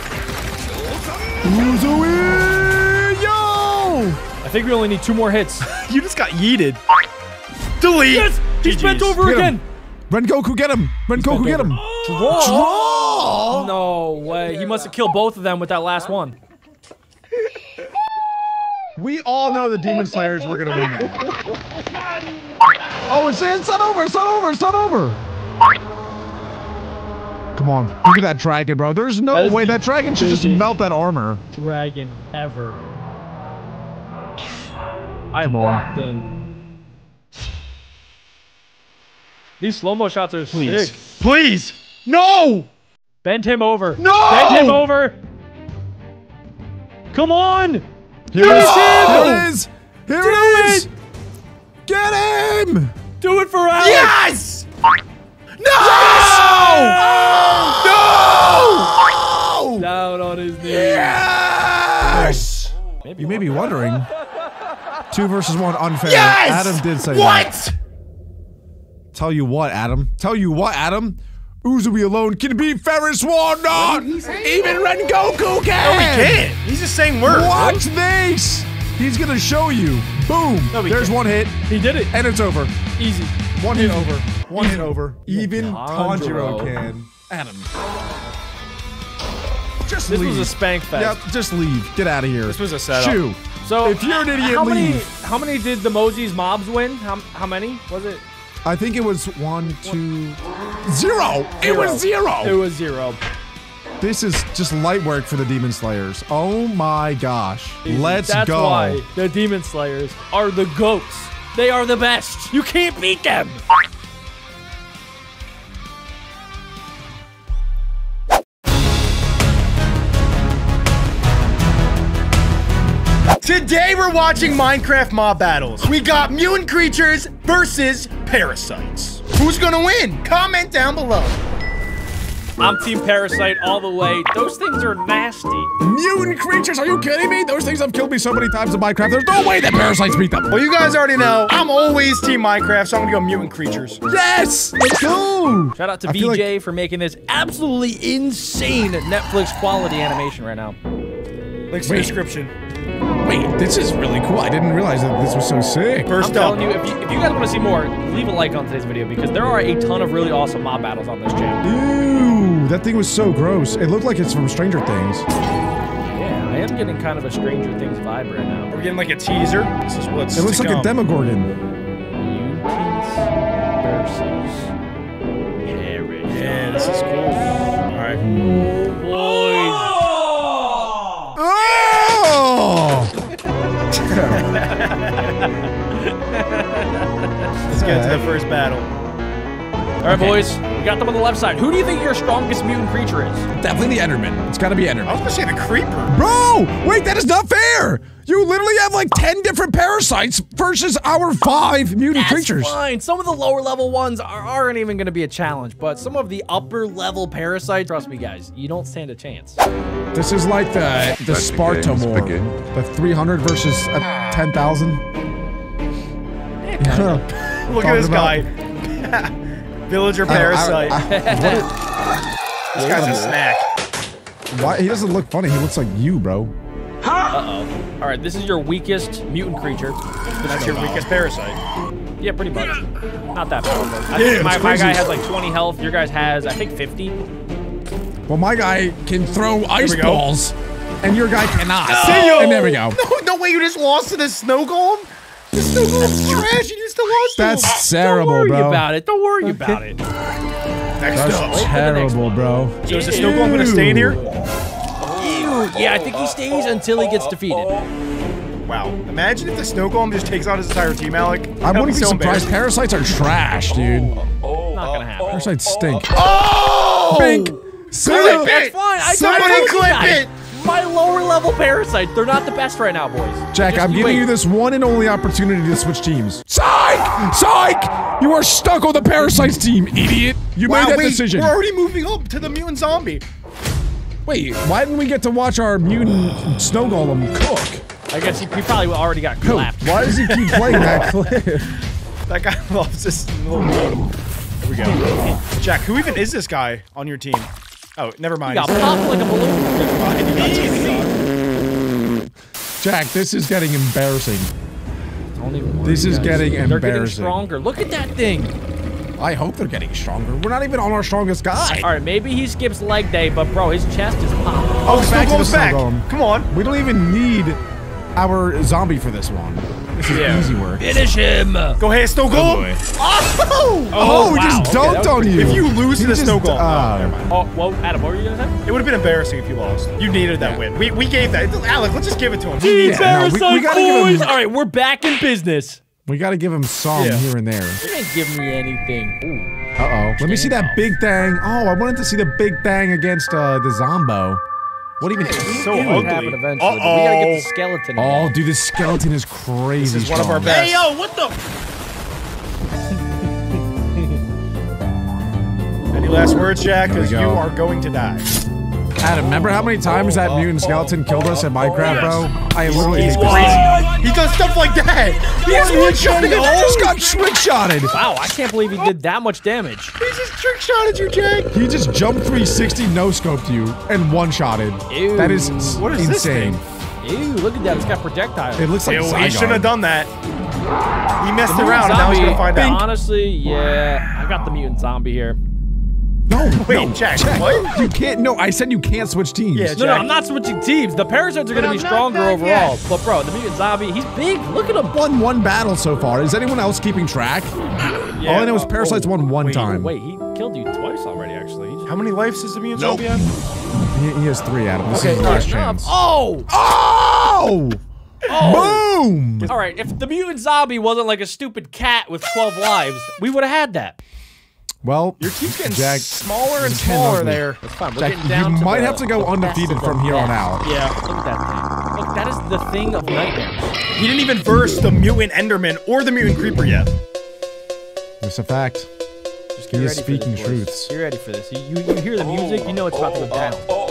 Who's a win? Yo! I think we only need two more hits. You just got yeeted. Delete. Yes! He's G G's. bent over Get him. again. Ren Goku, get him! Ren Goku, bent get over. him! Draw. Draw! No way. He must have killed both of them with that last one. We all know the Demon Slayers were gonna win. Oh, it's, it's not over, it's not over, it's not over. Come on, look at that dragon, bro. There's no that way that dragon should just melt that armor. Dragon ever. I Come walked on. in. These slow-mo shots are Please. sick. Please. No. Bend him over. No! Bend him over. Come on. Here it is. Here it is. Here Do it is. it. Get him. Do it for Alex. Yes. No. No. Down on his knees. Yes. Maybe You may one. be wondering. Two versus one unfair. Yes. Adam did say what? that. Tell you what, Adam. Tell you what, Adam. Uzui alone can beat Ferris Wheel. No, even Rengoku can. No, he can't. He's just saying words. Watch this. He's gonna show you. Boom. No, he There's can't. one hit, He did it. and it's over. Easy. One hit over. One hit over. Even Tanjiro. Tanjiro can. Adam. Just This leave. was a spank fest. Yep, just leave. Get out of here. This was a setup. Shoo. So If you're an idiot, how many? leave. How many did the Moses mobs win? How how many was it? I think it was one, two, zero. It was zero. It was zero. This is just light work for the Demon Slayers. Oh my gosh. Let's That's go. why the Demon Slayers are the GOATs. They are the best. You can't beat them. Today we're watching Minecraft mob battles. We got mutant creatures versus parasites. Who's gonna win? Comment down below. I'm Team Parasite all the way. Those things are nasty. Mutant creatures, are you kidding me? Those things have killed me so many times in Minecraft. There's no way that parasites beat them. Well, you guys already know, I'm always Team Minecraft, so I'm gonna go mutant creatures. Yes! Let's go! Shout out to I feel V J like- for making this absolutely insane Netflix quality animation right now. Links in the description. Wait, this is really cool. I didn't realize that this was so sick. First I'm up. telling you, if you, if you guys want to see more, leave a like on today's video because there are a ton of really awesome mob battles on this channel. Ew, that thing was so gross. It looked like it's from Stranger Things. Yeah, I am getting kind of a Stranger Things vibe right now. We're getting like a teaser. This is what's It looks to like a come. Demogorgon. Mutants versus Parasites. Yeah, this is cool. All right. Boys. Oh! Let's get to the first battle. All right, boys. We got them on the left side. Who do you think your strongest mutant creature is? Definitely the Enderman. It's gotta be I Enderman. was gonna say the creeper. Bro! Wait, that is not fair! You literally have like ten different parasites versus our five mutant That's creatures. fine. Some of the lower level ones are, aren't even going to be a challenge, but some of the upper level parasites, trust me, guys, you don't stand a chance. This is like the the Sparta war. The three hundred versus uh, ten thousand. Look at this guy. Villager parasite. This guy's a snack. Why? He doesn't look funny. He looks like you, bro. Uh-oh. All right, this is your weakest mutant creature. That's your weakest parasite. Yeah, pretty much. Not that powerful. I Yeah, think my, it's my crazy. guy has like twenty health. Your guy has, I think, fifty. Well, my guy can throw ice we go. balls, and your guy cannot. No! And there we go. No, no way, you just lost to the snow golem? The snow golem's trash, you still lost to him. That's terrible, Don't worry bro. about it. Don't worry about it. Next up. That's terrible, bro. So is the snow golem gonna stay in here? Ew. Yeah, I think he stays until he gets defeated. Wow. Imagine if the snow golem just takes out his entire team, Alec. I That'd wouldn't be so surprised. Parasites are trash, dude. Not gonna happen. Parasites stink. Oh! Bink. Clip Clip it! Fine, I Somebody told you clip guys, it! My lower level parasites, they're not the best right now, boys. Jack, Just I'm you giving wait. you this one and only opportunity to switch teams. Psych! Psych! You are stuck on the Parasites team, idiot. You Wow, made that wait, decision. we're already moving up to the mutant zombie. Wait, why didn't we get to watch our mutant snow golem cook? I guess he, he probably already got Yo, clapped. why does he keep playing that clip? That guy loves this little totem. There we go. Jack, who even is this guy on your team? Oh, never mind. He got popped like a balloon. Never mind. You got taken off. Jack, this is getting embarrassing. Only one, This is guys. getting They're getting embarrassing. stronger. Look at that thing. I hope they're getting stronger. We're not even on our strongest guy. All right, maybe he skips leg day, but bro, his chest is popping. Oh, Let's snow back to the golem's snow back. golem. Come on. We don't even need our zombie for this one. This is Yeah. easy work. Finish him. Go ahead, snow golem. Oh, Oh, he just wow. Okay, dunked that was on you. If you lose to He the just- snow golem, uh, oh, never mind. Oh, well, Adam, what were you gonna say? It would have been embarrassing if you lost. You needed that Yeah. win. We we gave that. Alec, let's just give it to him. He Team needs Yeah, no, we- Parasite we gotta give boys. him- All right, we're back in business. We gotta give him some Yeah. here and there. You didn't give me anything. Ooh. Uh-oh. Let me see that big thing. Oh, I wanted to see the big thing against uh, the Zombo. What even is so It would ugly. happen eventually, but we gotta get the skeleton. Oh, involved. dude, this skeleton is crazy. This is one of our strong. best. Hey, yo, what the? Any last words, Jack? There we Because you go. are going to die. Adam, remember how many times that mutant skeleton killed us in Minecraft, bro? I literally He's hate this crazy. thing. He does stuff like that. He Yes, just one one shot. shot. He just got trick-shotted. Wow, I can't believe he did that much damage. He just trick shotted you, Jack. He just jumped three sixty, no-scoped you, and one-shotted. Ew. That is What is this insane. thing? Ew, look at that. It's got projectiles. It looks like Ew, he Zygon. shouldn't have done that. He messed The around, mutant and now he's zombie, gonna find out. Honestly, yeah, I got the mutant zombie here. No, Wait, no, Jack, Jack, what? You can't. No, I said you can't switch teams. Yeah, No, no, Jack. I'm not switching teams. The parasites are gonna But be I'm not stronger done overall. yet. But bro, the mutant zombie, he's big. Look at him. Won one battle so far. Is anyone else keeping track? Yeah. All I know is Parasites Oh, won one wait, time. Wait, he killed you twice already, actually. He just- How many lives does the mutant Nope. zombie have? He, he has three, Adam. This Okay, is his last Enough. chance. Oh! Oh! Boom! All right, if the mutant zombie wasn't like a stupid cat with twelve lives, we would have had that. Well, Your team's getting Jack, smaller and it's kinda smaller ugly. there. That's fine. We're Jack, getting down you to might the- have to go the undefeated best of from the here on best. out. Yeah. Look at that thing. Look, that is the thing of nightmares. He didn't even verse the mutant Enderman or the mutant Creeper yet. It's a fact. Just He get is ready for speaking this, boys. truths. Get ready for this. You, you, you hear the music, you know it's about to go down.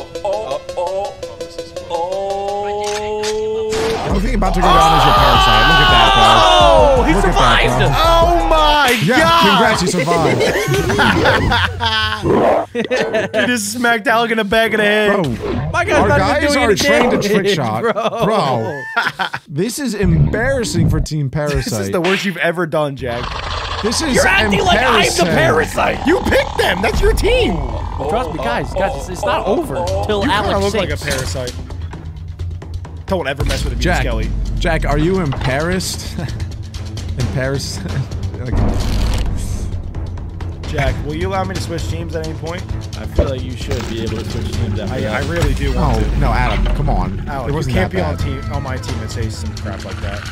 The only thing about to go down is your Parasite. Look at that, Oh, he Look at that, survived! Oh my bro. Yeah, god! congrats, you survived. He just smacked Alec in the back of the head. Bro, My guy's our not even guys doing are any trained to trick damage, shot. bro. Bro, this is embarrassing for Team Parasite. This is the worst you've ever done, Jack. This is You're acting like I'm the embarrassing. parasite. You picked them. That's your team. Trust me, guys, guys, it's, it's not over till You kind of Alex look like a sinks. parasite. Don't ever mess with a mutant Jack, Skelly. Jack, are you embarrassed? Embarrassed? Like, Jack, will you allow me to switch teams at any point? I feel like you should be able to switch teams after I, that. I really do want oh, to. no, Adam, come on. Alec, it you wasn't can't that be on bad. team on my team and say some crap like that.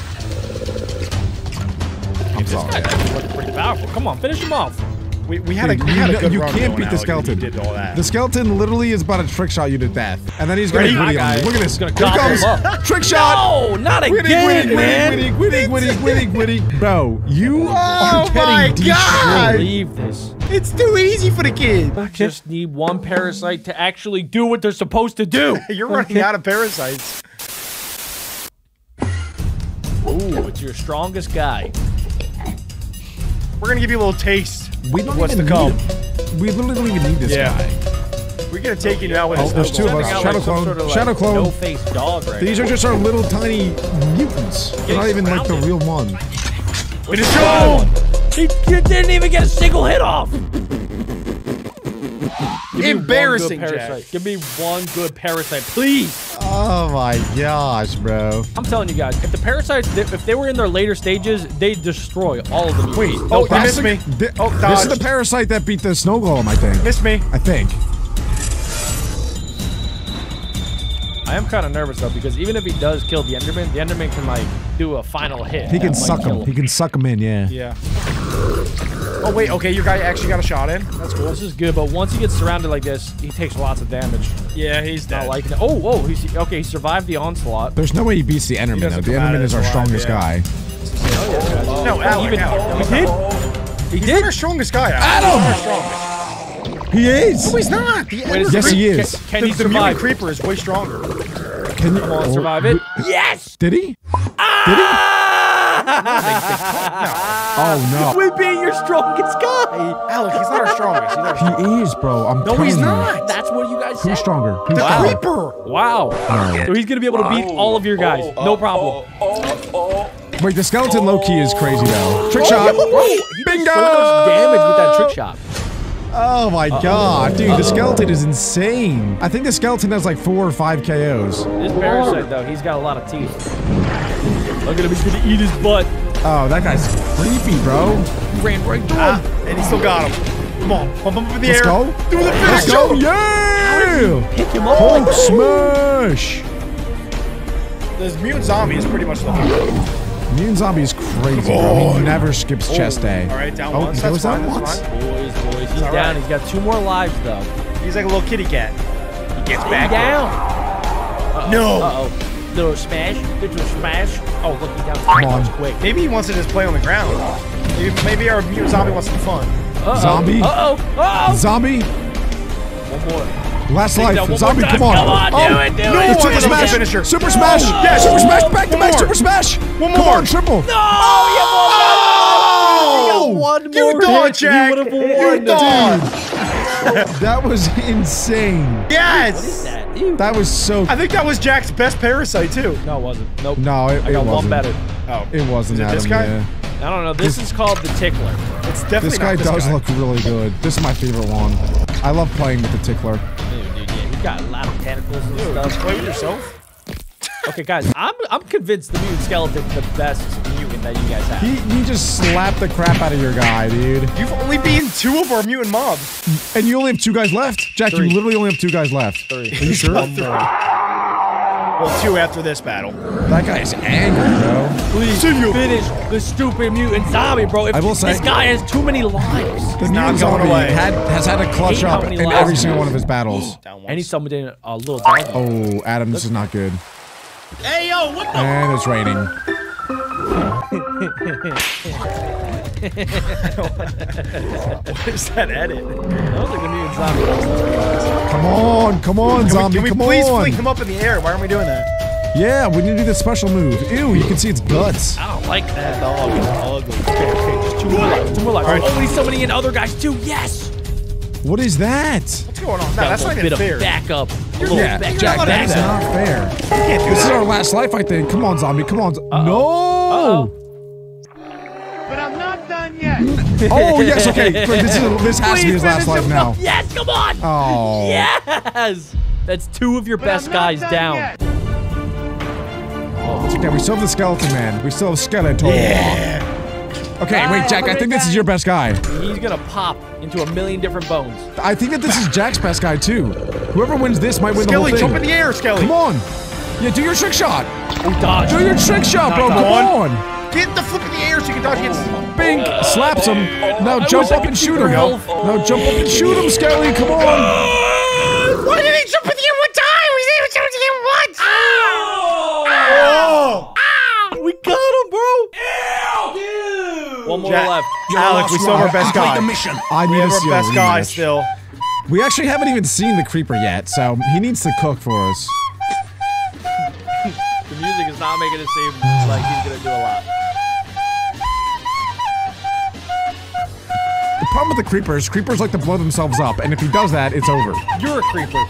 I'm sorry. That's looking pretty powerful. Come on, finish him off. We, we had a, Dude, we you, had a know- good you run can't going, beat the Alec, and skeleton. You did all that. The skeleton literally is about to trick shot you to death, and then he's gonna Ready? witty on you. Look at this. He's gonna Here gobble comes him up. trick shot. No, not Witty, again, witty, man. witty, witty, witty, witty, witty, witty. Bro, you are Oh my getting God. destroyed. Believe this. It's too easy for the kid. I just need one parasite to actually do what they're supposed to do. You're running out of parasites. Ooh, it's your strongest guy. We're gonna give you a little taste We of don't what's to even come. need him. We literally don't even need this Yeah. guy. We're gonna take you out with Oh, this. there's two of us. Sending out Shadow like some clone. sort of, like, Shadow clone. no-face dog right These now. are just our little tiny mutants. They're not even like the real one. Finish him! He, he didn't even get a single hit off. Give me one Embarrassing, good Jack. parasite. Give me one good parasite, please. Oh my gosh, bro. I'm telling you guys, if the parasites, if they were in their later stages, they destroy all of them. Wait, no oh, you problem. missed me. Thi- Oh, this is dodged. the parasite that beat the snow golem, I think. Missed me. I think. I am kind of nervous though, because even if he does kill the Enderman, the Enderman can like do a final hit. He that can might suck kill him. He can suck him in, yeah. Yeah. Oh wait, okay, your guy actually got a shot in. That's cool. This is good, but once he gets surrounded like this, he takes lots of damage. Yeah, he's Not dead. liking it. Oh, whoa, he's okay. He survived the onslaught. There's no way he beats the Enderman, though. doesn't The come out Enderman of is our this alive, strongest yeah. guy. No, Alec, Even Alec. he did. He He's did. not our strongest guy. Alec. Adam! He's not our strongest. He is! No, he's not. The, Wait, is Yes, it- he can- is. Can, the, he the mutant survive? creeper is way stronger. Can you Come on, oh, survive it. Yes! Did he? Did he? Oh, no. We beat your strongest guy. Alec, he's not our strongest. He's not our strongest. He is, bro. I'm No, telling he's you. not. That's what you guys said. Who's stronger? Who's The stronger? creeper. Wow. So he's gonna be able to beat all of your guys. No problem. Wait, the skeleton low-key is crazy, though. Trick shot. He did Bingo! so much damage with that trick shot. Oh my Uh-oh. god, dude, Uh-oh. the skeleton is insane. I think the skeleton has like four or five K Os. This parasite, though, he's got a lot of teeth. Look at him, he's gonna eat his butt. Oh, that guy's creepy, bro. He ran right through Ah, him. and he still got him. Come on, pump him up in the Let's air. go. Do the Let's finish. go. Yeah! Pick him up. Hulk smash! This mutant zombie is pretty much the whole. Mutant Zombie is crazy, bro. He never skips chest day. All right, down Oh, once. he That's goes down fine. once. That's fine. Boys, boys, he's all down. right. He's got two more lives, though. He's like a little kitty cat. He gets Stay back down. up. Uh-oh. No. Uh-oh. Little smash. Little smash. Oh, look, he's down. Come on. Quick. Maybe he wants to just play on the ground. Maybe, maybe our mutant zombie wants some fun. Uh-oh. Zombie. Uh-oh. Uh-oh. Zombie. One more. Last Take life. that one Zombie, more come time. on. Come on, oh, do it, do no it. one Super was able to smash. finish her. Super smash. Yeah, super smash. Back to One back. more. Super smash. One Come more. on, triple. No, Oh! you got one more You thought, hit. Jack. You would have You won. thought. That was insane. Yes. That, Ew. That was so. I think that was Jack's best parasite too. No, it wasn't. Nope. No, it, I it got one wasn't. better. Oh, It wasn't Is it Adam. this guy? Yeah. I don't know. This is called the tickler. it's definitely This guy not this does guy. look really good. This is my favorite one. I love playing with the tickler. Dude, dude, yeah, he's got a lot of tentacles and Dude, stuff. play with yourself. Okay, guys, I'm I'm convinced the mutant skeleton's the best mutant that you guys have. He he just slapped the crap out of your guy, dude. You've only beaten two of our mutant mobs. And you only have two guys left? Jack, Three. you literally only have two guys left. Three. Are you sure? One more. Well, two after this battle. That guy is angry, bro. Please finish the stupid mutant zombie, bro. If I will say- this guy has too many lives. The not mutant going zombie away. had, has had to clutch Hate how up many in lives every he single has. one of his battles. Down once. And he summoned in a little dog. Oh, Adam, this is not good. Hey yo, what the? And it's raining. What is that edit? I don't think the mutant zombie does this. Come on, come on, Can zombie, we, can come we please on. fling him up in the air? Why aren't we doing that? Yeah, we need to do the special move. Ew, you can see its guts. I don't like that dog. It's ugly. Okay, okay, just two more lives. Two more lives. All right. Oh, he's summoning in other guys too. Yes. What is that? What's going on? No, Got that's a not little even bit fair. of backup. A little Yeah, back, Jack, allowed to that do is that. not fair. You can't do This is that. our last life, I think. Come on, zombie, come on. Uh-oh. No! Uh-oh. But I'm not done yet. Oh, yes, okay. This, is, this has to be his last life now. Yes, come on. Oh. Yes. That's two of your best guys down. It's okay, we still have the skeleton man. We still have Skeletor. Yeah. Okay, wait, Jack, I think this is your best guy. He's gonna pop into a million different bones. I think that this is Jack's best guy, too. Whoever wins this might win the whole Skelly, thing. jump in the air, Skelly. Come on. Yeah, do your trick shot. Oh, dodge. Do your trick shot, bro. Come Come on. on. Get the flip in the air so you can dodge against. Bink, slaps him. Now I jump wish I up could and keep shoot her him. health. Now jump up and shoot him, Skelly. Come on. Why did he jump in the air one time? We didn't jump in the air once. Oh! We got him, bro. Ew. One more Jack, left. Alex, we still have our best guy. I We need have to our see a best guy rematch. still. We actually haven't even seen the creeper yet, so he needs to cook for us. The music is not making it seem like he's gonna do a lot. The problem with the creepers, creepers like to blow themselves up, and if he does that, it's over. You're a creeper.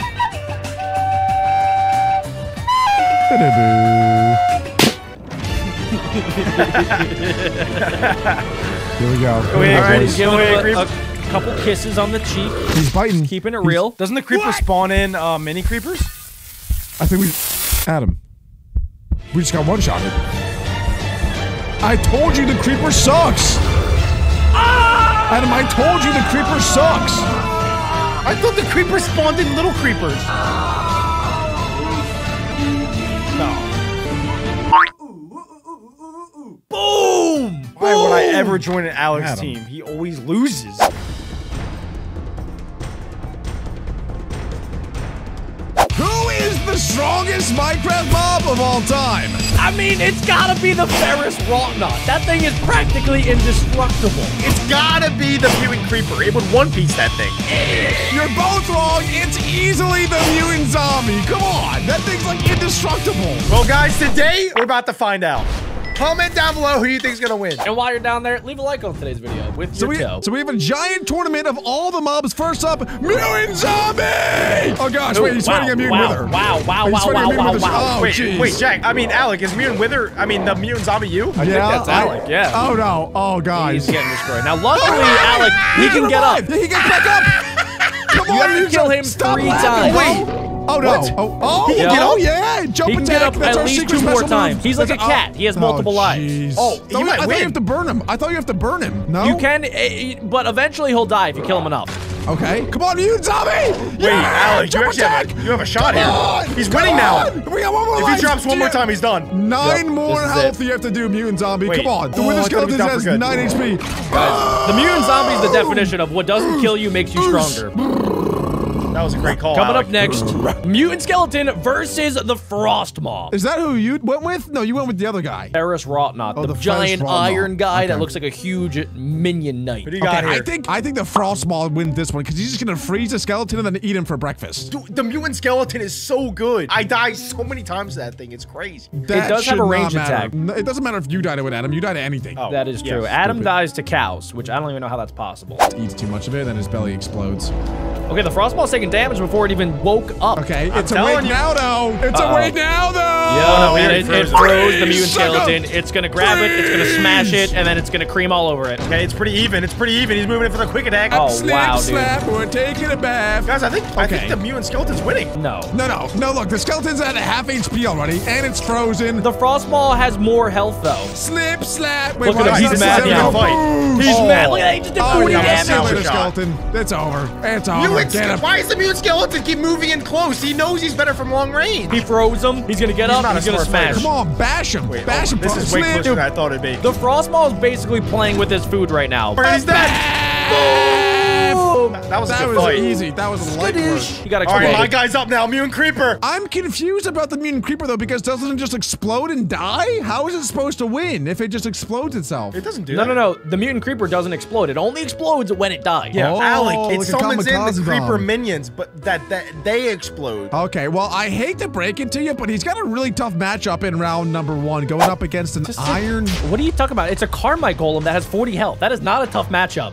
Here we go. Go ahead, All right, boys. he's giving Go ahead, him a, creep. a couple kisses on the cheek, He's biting. keeping it real. Doesn't the creeper spawn in uh, mini creepers? I think we... Adam. We just got one-shotted. I told you the creeper sucks! Adam, I told you the creeper sucks! I thought the creeper spawned in little creepers. No. Boom! Why would I ever join an Alex Adam. team? He always loses. Who is the strongest Minecraft mob of all time? I mean, it's gotta be the Ferris Rottnot. That thing is practically indestructible. It's gotta be the mutant creeper. It would one piece that thing. You're both wrong. It's easily the mutant zombie. Come on. That thing's like indestructible. Well, guys, today we're about to find out. comment down below who you think is gonna win. And while you're down there, leave a like on today's video with So your we, toe. so we have a giant tournament of all the mobs. First up, Mutant Zombie! Oh gosh, wait, he's wow, fighting a Mutant wow, Wither. Wow, wow, He's wow, fighting a wow, Mutant wow, Wither. wow. Oh, wait, jeez. wait, Jack. I mean, Alec, is Mutant Wither? I mean, the Mutant Zombie you? I think that's Alec, yeah. Oh no, oh guys. He's getting destroyed. Now, luckily, Alec, he can get up. He can get back up. Come You on, have to Mutant kill Zombie. him Stop three laughing, times. bro. Oh no! What? Oh, oh, He he can can get oh up. yeah! Jump He can attack. get up That's at our least secret two more special times. move. He's like a That's- cat. He has oh, multiple lives. jeez. Oh, I you thought- might I thought win. you have to burn him. I thought you have to burn him. No. You can, eh, but eventually he'll die if you kill him enough. Okay. Come on, Mutant Zombie! Wait, Yeah! Alec, you Jump actually have attack! a, you have a shot Come here. on! He's Come winning now. on! We got one more If life. he drops one more Yeah. time, he's done. Nine Yep, more this is health it. you have to do, Mutant Zombie. Wait. Come on. The Oh, Wither I thought he was Skeleton down for has good. nine H P. Guys, the mutant zombie is the definition of what doesn't kill you makes you stronger. That was a great call, Coming Alec. up next, Mutant Skeleton versus the Frost Mob. Is that who you went with? No, you went with the other guy. Ferris Rotnot, Oh, the, the Ferris giant Rotnot. iron guy that Okay. looks like a huge minion knight. What do you got Okay, here? I think I think the Frost Mob wins this one because he's just gonna freeze the skeleton and then eat him for breakfast. Dude, the Mutant Skeleton is so good. I die so many times to that thing. It's crazy. That does have should a range not matter. attack. No, it doesn't matter if you die to it, Adam. You die to anything. Oh, That is true. yes. Adam Stupid. dies to cows, which I don't even know how that's possible. Eats too much of it, then his belly explodes. Okay, the Frost Ball's taking damage before it even woke up. Okay, it's telling awake you. now, though. It's Uh-oh. awake now, though. Yeah, Oh, no, and he it, already it froze it. froze the mutant Freeze, sucker. skeleton. It's gonna grab it, it's gonna smash it, and then it's gonna cream all over it. Okay, it's pretty even. It's pretty even. He's moving it for the quick attack. Oh, Slip, wow, dude. slap, we're taking a bath. Guys, I think I Okay. think the Mutant Skeleton's winning. No. No, no, no, look, the skeleton's at a half H P already, and it's frozen. The Frost Ball has more health, though. Slip, slap. Wait, Look at why him, is he's this mad a now. boost? Fight. He's Oh. mad. Look at that, he just did Oh, forty yeah, damage. see you damage. later, Shot. skeleton. It's over. It's over. Mutant, Get him. why is the Mutant Skeleton keep moving in close? He knows he's better from long range. He froze him. He's gonna get He's up. not a He's gonna smart smash. fighter. Come on, bash him. Wait, bash oh, him. this is way Slip. closer than I thought it'd be. The Frost Ball is basically playing with his food right now. He's dead. That was a That good was fight. easy. That was light work. He got All right, exploded. my guy's up now. Mutant Creeper. I'm confused about the mutant creeper though, because doesn't it just explode and die? How is it supposed to win if it just explodes itself? It doesn't do No, that. no, no. The mutant creeper doesn't explode. It only explodes when it dies. Yeah, Oh, Alec, it like a summons in the kamikaze creeper bomb. minions, but that that they explode. Okay, well, I hate to break it to you, but he's got a really tough matchup in round number one, going up against an Just a- iron. What are you talking about? It's a Carmite Golem that has forty health. That is not a tough matchup.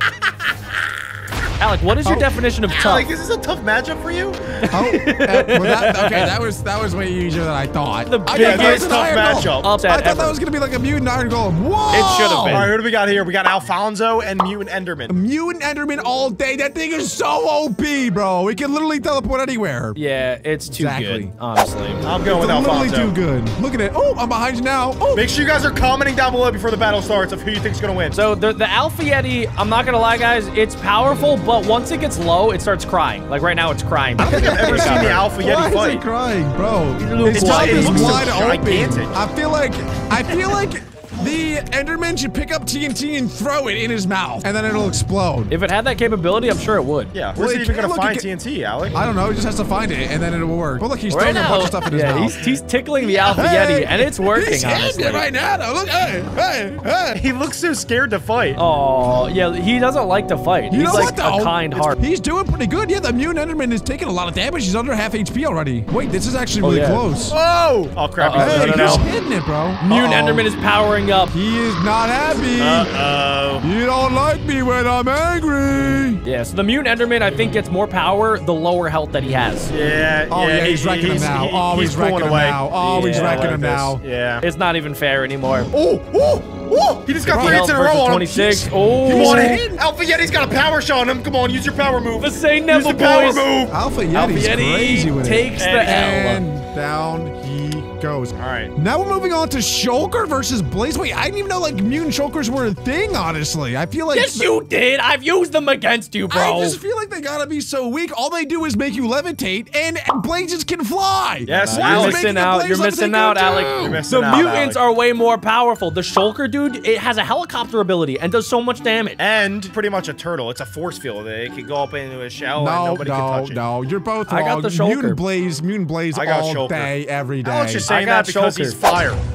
Alec, what is your Oh. definition of tough? Alec, is this a tough matchup for you? Oh, uh, well, that, okay, that was that was way easier than I thought. The I thought biggest that was an tough iron matchup. golem. Upset I thought ever. that was gonna be like a mutant iron golem. Whoa! It should have been. All right, who do we got here? We got Alfonso and Mutant Enderman. Mutant Enderman all day. That thing is so O P, bro. We can literally teleport anywhere. Yeah, it's too Exactly. good, honestly. I'm going with It's literally Alfonso. too good. Look at it. Oh, I'm behind you now. Oh, Make sure you guys are commenting down below before the battle starts of who you think's gonna win. So the, the Alpha Yeti, I'm not gonna lie, guys, it's powerful, but once it gets low, it starts crying. Like right now, it's crying. I don't think I've ever seen the Alpha why Yeti is fight. it crying, bro? little Its boy. mouth It is looks so wide open. gigantic. I feel like I feel like the Enderman should pick up T N T and throw it in his mouth, and then it'll explode. If it had that capability, I'm sure it would. Yeah, Well, where's it it even can't- gonna look, find it T N T, Alec? I don't know. He just has to find it, and then it'll work. But look, he's Right throwing a now, bunch of stuff in his yeah, mouth. he's, he's tickling the Alpha Hey, Yeti, and it's working, he's hitting honestly. it right now, though. Look, hey, hey, hey. He looks so scared to fight. Oh, yeah, he doesn't like to fight. You He's know like what, though? a kind heart. He's doing pretty good. Yeah, the mutant Enderman is taking a lot of damage. He's under half H P already. Wait, this is actually really yeah. close. Oh! Oh, crap. Uh-oh. Hey, no, no, he's no. hitting it, bro. Mutant Uh-oh. Enderman is powering up. He is not happy. Uh-oh. You don't like me when I'm angry. Yeah, so the Mutant Enderman, I think, gets more power the lower health that he has. Yeah, Oh, yeah, he- he's wrecking him he's- now. he- Oh, he's pulling wrecking him away. now. Oh, he's Yeah, wrecking like him this. now. Yeah. It's not even fair anymore. Oh, oh, oh! He just got three hits in a row versus on him. twenty-six. Oh, Come on, hit! Alpha Yeti's got a power shot on him. Come on, use your power move. The same Use Neville the power boys. move. Alpha Yeti's Alpha Yeti crazy with takes it. the and L. down he goes. All right. Now we're moving on to Shulker versus Blaze. Wait, I didn't even know like mutant Shulkers were a thing, honestly. I feel like Yes, you did. I've used them against you, bro. I just feel like they gotta be so weak. All they do is make you levitate, and blazes can fly. Yes, Why You're is Alex. making missing a out. blaze You're levitate missing go out, too? Alec. You're missing The out, mutants Alec. are way more powerful. The Shulker, dude, it has a helicopter ability and does so much damage. And pretty much a turtle. It's a force field. It can go up into a shell and No, nobody can no, touch it. no. You're both I got wrong. the Shulker. Mutant Blaze, Mutant Blaze I got all Shulker. day, every day. Alex just I saying got that because Shulker. he's fire.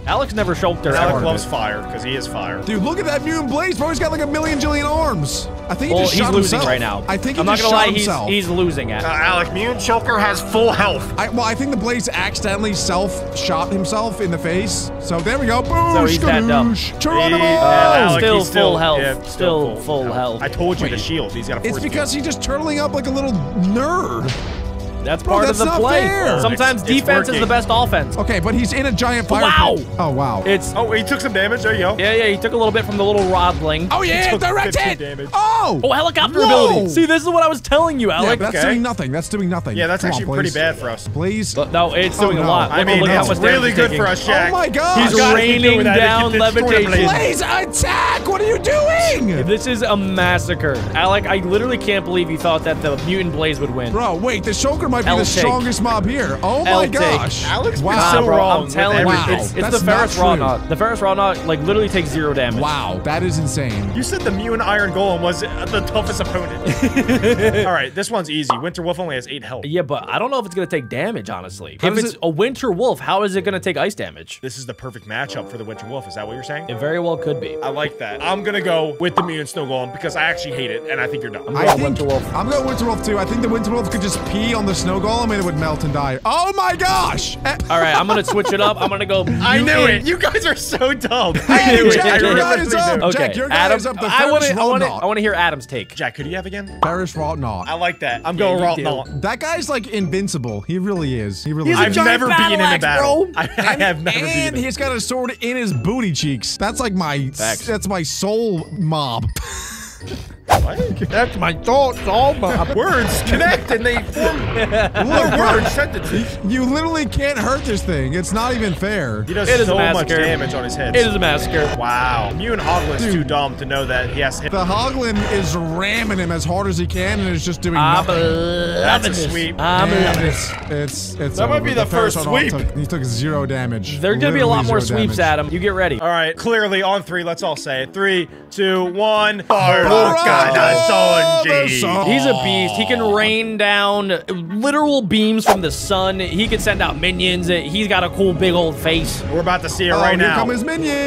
Alex never choked her. Alec ever. loves fire because he is fire. Dude, look at that mutant blaze, bro. He's got like a million jillion arms. I think he Well, just he's shot losing himself. right now. I think he I'm not just gonna shot lie, he's, himself. he's losing at. Uh, Alec, Mutant Choker has full health. I, well, I think the blaze accidentally self-shot himself in the face. So there we go. Boom. So he's that dumb. Geronimo. He- Oh, Alec, still he's full health. yeah, Still full Alec. health. I told you Wait. the shield. He's got a force It's because field. he's just turtling up like a little nerd. That's Bro, part that's of the not play. fair. Sometimes It's- it's defense is working. the best offense. Okay, but he's in a giant fire Wow. pit. Oh, wow. It's Oh, he took some damage. There you go. yeah, yeah. He took a little bit from the little rodling. Oh, yeah, took direct fifteen hit. damage. Oh. Oh, helicopter Whoa. ability. See, this is what I was telling you, Yeah, Alec. but that's Okay. doing nothing. That's doing nothing. Yeah, that's Come on, actually pretty Blaze. bad for us. Blaze. But no, it's Oh, doing no. a lot. I Look, mean, look how it's much damage really he's good taking. for us, Jack. Oh, my God. He's You guys keep raining doing that. down It gets destroyed, levitation. Blaze. Blaze, attack! What are you doing? This is a massacre. Alec, I literally can't believe you thought that the mutant blaze would win. Bro, wait, the Shoker might be L the take. strongest mob here. Oh, my L take. gosh. Alex been wow. so Nah, bro, wrong I'm with telling you, everything. it's, it's That's the Ferris not Raw true. Knot. The Ferris Raw Knot, like, literally takes zero damage. Wow, that is insane. You said the Mutant Iron Golem was the toughest opponent. All right, this one's easy. Winter Wolf only has eight health. Yeah, but I don't know if it's going to take damage, honestly. How if does it's it- a Winter Wolf, how is it going to take ice damage? This is the perfect matchup for the Winter Wolf. Is that what you're saying? It very well could be. I like that. I'm gonna go with the Mutant Snow Golem because I actually hate it, and I think you're dumb. I going think Winter Wolf. I'm going Winter Wolf too. I think the Winter Wolf could just pee on the snow golem and it would melt and die. Oh my gosh! Eh, All right, I'm going to switch it up. I'm going to go I knew mutant- it. You guys are so dumb. Hey, I knew it. Jack, I your really guy is up. knew. Okay, Jack, your guy Adam, is up the I want Ferris to I want to Raw I want to hear Adam's take. Jack, who do you have again? Ferris Raw Knot. I like that. I'm Yeah, going you Raw do. Knot. That guy's like invincible. He really is. He really He's is. a I've giant never battle beaten him in axe, battle. bro. I, I have never and beaten him. he's got a sword in his booty cheeks. That's like my Facts. that's my soul mob. That's my thoughts, all my Words connect and they form Look, bro, word sentences. you literally can't hurt this thing. It's not even fair. He does It is a so much massacre. damage on his head. It is a massacre. Wow. Mutant Hoglin's Dude. too dumb to know that he has to hit. The Hoglin is ramming him as hard as he can and is just doing I'm nothing. loving a this. sweep. I'm And loving it's, this. it's, it's That might over. be the Ferris first Raw Knot sweep. Took, he took zero damage. There's gonna be a lot Literally more zero sweeps, damage. Adam. You get ready. All right, clearly on three. Let's all say it. Three, two, one. Baraka Baraka da the Sonji. Son. He's a beast. He can rain down literal beams from the sun. He can send out minions. He's got a cool big old face. We're about to see it Oh, right here now. come his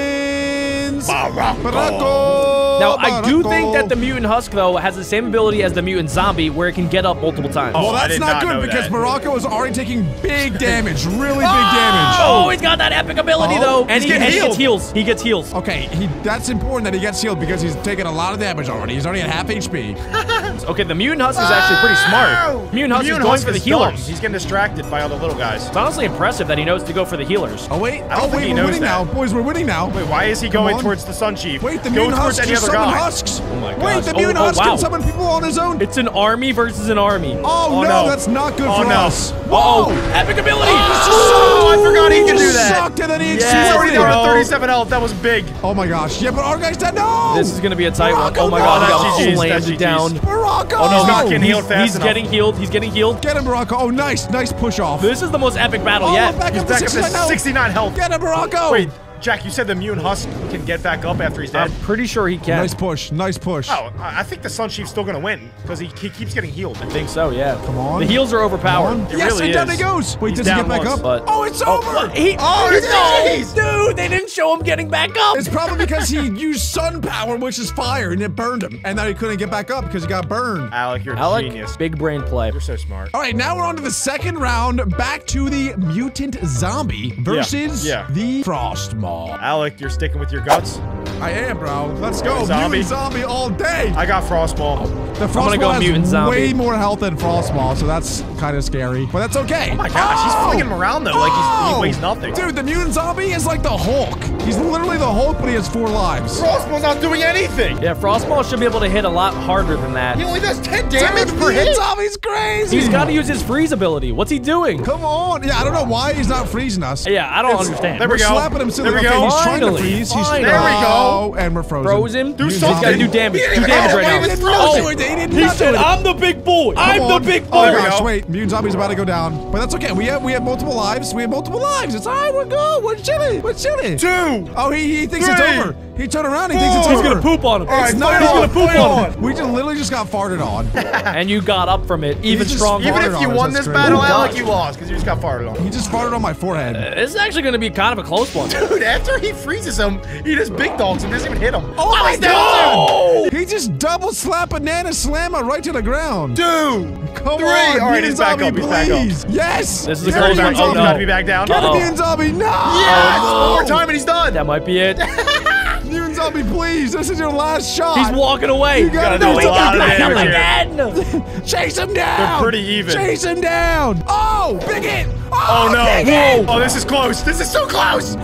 minions. Baraka. Baraka. Now, I do Baraka. think that the mutant husk, though, has the same ability as the mutant zombie, where it can get up multiple times. Oh, Well, I that's did not, not know good because that. Baraka was already taking big damage, really big damage. Oh, he's got that epic ability, Oh, though. And he's he, getting and he gets healed. heals. He gets heals. Okay, he, that's important that he gets healed because he's taking a lot of damage already. He's already at half H P. Okay, the mutant husk is actually pretty smart. Mutant husk is Mutant going Husk for the is dumb. healers. He's getting distracted by all the little guys. It's honestly impressive that he knows to go for the healers. Oh, wait. I don't Oh, think wait, he we're knows winning that. now. Boys, we're winning now. Wait, why is he Come going on. towards the Sun Chief? Wait, the Go mutant towards husk any just other summoned guy. husks. Oh my Wait, gosh. the Oh, mutant oh, husk wow. can summon people on his own. It's an army versus an army. Oh, Oh, no, no. that's not good Oh, for no. us. Oh, Whoa. epic ability. Oh, I forgot he could do Just that. sucked and then he He's Yes, already exploded. down to bro. thirty-seven health. That was big. Oh my gosh. Yeah, but our guy's dead. No. This is gonna be a tight one. Baraka, Oh my no. god, he That's got G G's, slammed that's G G's. down. Baraka. Oh, no, he's not No, getting he's, healed fast he's enough. getting healed. He's getting healed. Get him, Baraka. Oh, nice. Nice push off. This is the most epic battle Oh, yet. back He's up to back up to sixty-nine health. sixty-nine health. Get him, Baraka. Wait, Jack, you said the Mutant Husk can get back up after he's dead? I'm pretty sure he can. Nice push. Nice push. Oh, I I think the Sun Chief's still gonna win because he, he keeps getting healed. I think so, yeah. Come on. The heals are Come overpowered. on. It Yes, really and down is. he goes. Wait, He's does he down get back once, up? but- Oh, it's Oh, over. what? He, Oh, no, it's G G's. dude, they didn't show him getting back up. It's probably because he used sun power, which is fire, and it burned him. And now he couldn't get back up because he got burned. Alec, you're a Alec, genius. big brain play. You're so smart. All right, now we're on to the second round. Back to the mutant zombie versus yeah. the frost mob. Alec, you're sticking with your guts. I am, bro. Let's go. Zombie. Mutant zombie all day. I got Frostball. The gonna frost go mob has mutant zombie. way more health than frost mob, so that's kind of scary. But that's okay. Oh my gosh, he's flinging him around though, like he's, he weighs nothing. Dude, the mutant zombie is like the Hulk. He's literally the Hulk, but he has four lives. Frostball's not doing anything. Yeah, Frostball should be able to hit a lot harder than that. He only does ten damage Dude, per mutant hit. zombie's crazy. He's got to use his freeze ability. What's he doing? Come on. Yeah, I don't know why he's not freezing us. Yeah, I don't It's- understand. There we We're go. slapping him silly. There we Okay, go. he's trying to Finally, freeze. He's finally. There we go. Oh, and we're frozen. Froze him. Do Mutant He's something. got to zombie. do damage. He Do didn't damage even right know now. he was Oh, frozen. They did he not said, do it. "I'm the big boy. Come I'm the on. big Oh boy." my There we gosh, go. wait. Mutant zombie's about to go down. But that's okay. We have we have multiple lives. We have multiple lives. It's all right. We're good. We're chilling. We're chilling. Two. Oh, he, he thinks it's Three. over. He turned around. He thinks it's Four. over. He's gonna poop on him. All right, It's not. fight He's on, gonna poop fight on on. him. We just literally just got farted on. And you got up from it even just- stronger. Even if Farted you on us, won that's this crazy. battle, Oh, Alec, gosh. you lost because you just got farted on. He just farted on my forehead. This is actually going to be kind of a close one. Dude, after he freezes him, he just big dogs him, doesn't even hit him. Oh wow, my he's down God! He just double slap banana slammer right to the ground. Two, Come three. on, All right, he's back zombie, up. He's back up. please. Yes. This is a Get close him, one. zombie. Oh, no. Got to be back down. Get Uh-oh. the mutant zombie. No. Yes! Oh, One more no. time and he's done. That might be it. Mutant zombie, please. This is your last shot. He's walking away. You gotta do no, a he lot got of back up damage again. Chase him down. They're pretty even. Chase him down. Oh, big hit. Oh, Oh, no. big hit. Oh, this is close. This is so close.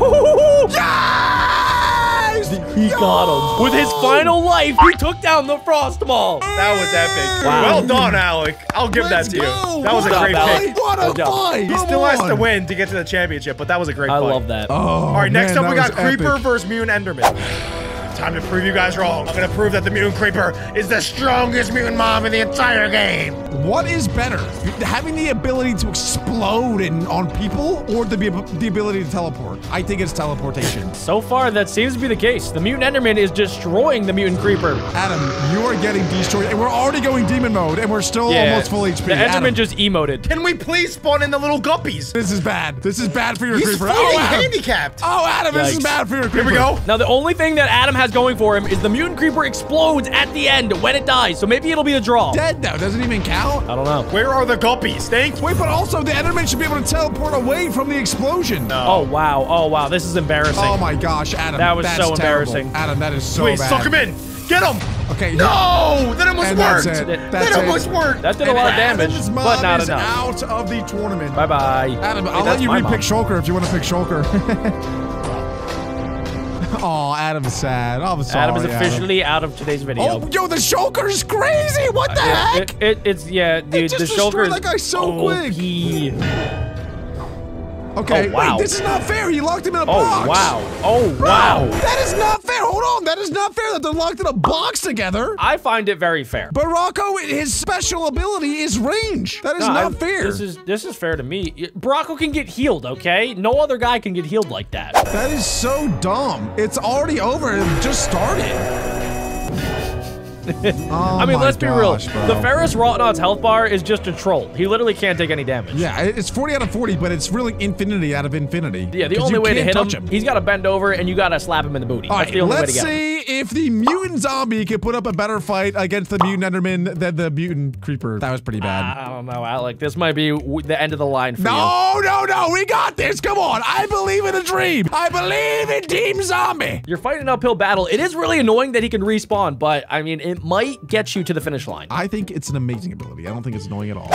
Yes. He got him. With his final life, he took down the Frost Ball. That was epic. Wow. Well done, Alec. I'll give Let's that to you. go. That was What a great Alec. pick. What a Good job. fight. He Come still has to on. win to get to the championship, but that was a great I fight. love that. Oh, All right, next man, up we that got was Creeper epic. versus Mutant Enderman. Time to prove you guys wrong. I'm gonna prove that the Mutant Creeper is the strongest mutant mob in the entire game. What is better, having the ability to explode in, on people, or the, the ability to teleport? I think it's teleportation. So far, that seems to be the case. The Mutant Enderman is destroying the Mutant Creeper. Adam, you are getting destroyed, and we're already going demon mode, and we're still almost full H P. The Enderman Adam, just emoted. Can we please spawn in the little guppies? this is bad. This is bad for your He's creeper. fighting Oh, Adam. handicapped. Oh, Adam, this is Yikes. bad for your Here creeper. we go. Now, the only thing that Adam has going for him is the Mutant Creeper explodes at the end when it dies, so maybe it'll be a draw. Dead though, doesn't even count. I don't know. Where are the guppies? Thank you. Wait, but also the Enderman should be able to teleport away from the explosion. No. Oh, wow. Oh, wow. This is embarrassing. Oh my gosh, Adam. That was that's so terrible. embarrassing. Adam, that is so Wait, bad. suck him in. Get him. Okay. No, that almost And worked. that's it. That- That's that it. almost worked. That did a lot of damage, Adam's but mom not is enough. out of the tournament. Bye-bye. Adam, Wait, I'll that's let you my repick mom. Shulker if you want to pick Shulker. Oh, Adam's sad. I'm sorry. Adam is officially out of today's video. Oh, yo, the Shulker's crazy. What the Yeah, heck? It, it, it's, yeah, dude, just the destroyed Shulker is that guy so quick. O P. Okay, Oh, wow. wait, this is not fair. He locked him in a Oh, box. wow. Oh, Bro, wow. that is not fair. Hold on. That is not fair that they're locked in a box together. I find it very fair. But Rocco, his special ability is range. That is No, not I- fair. This is this is fair to me. Brocco can get healed, okay? No other guy can get healed like that. That is so dumb. It's already over. It just started. Oh I mean, my let's be gosh, real. bro. The Ferris Rotnaut's health bar is just a troll. He literally can't take any damage. Yeah, it's forty out of forty, but it's really infinity out of infinity. Yeah, the 'Cause only you way to can't hit him, touch him. he's got to bend over and you got to slap him in the booty. All That's right, the only way to let's get him. see if the mutant zombie can put up a better fight against the mutant Enderman than the mutant creeper. That was pretty bad. I don't know, Alec. This might be w the end of the line for you. No, no, no, we got this. Come on. I believe in a dream. I believe in Team Zombie. You're fighting an uphill battle. It is really annoying that he can respawn, but I mean, it might get you to the finish line. I think it's an amazing ability. I don't think it's annoying at all.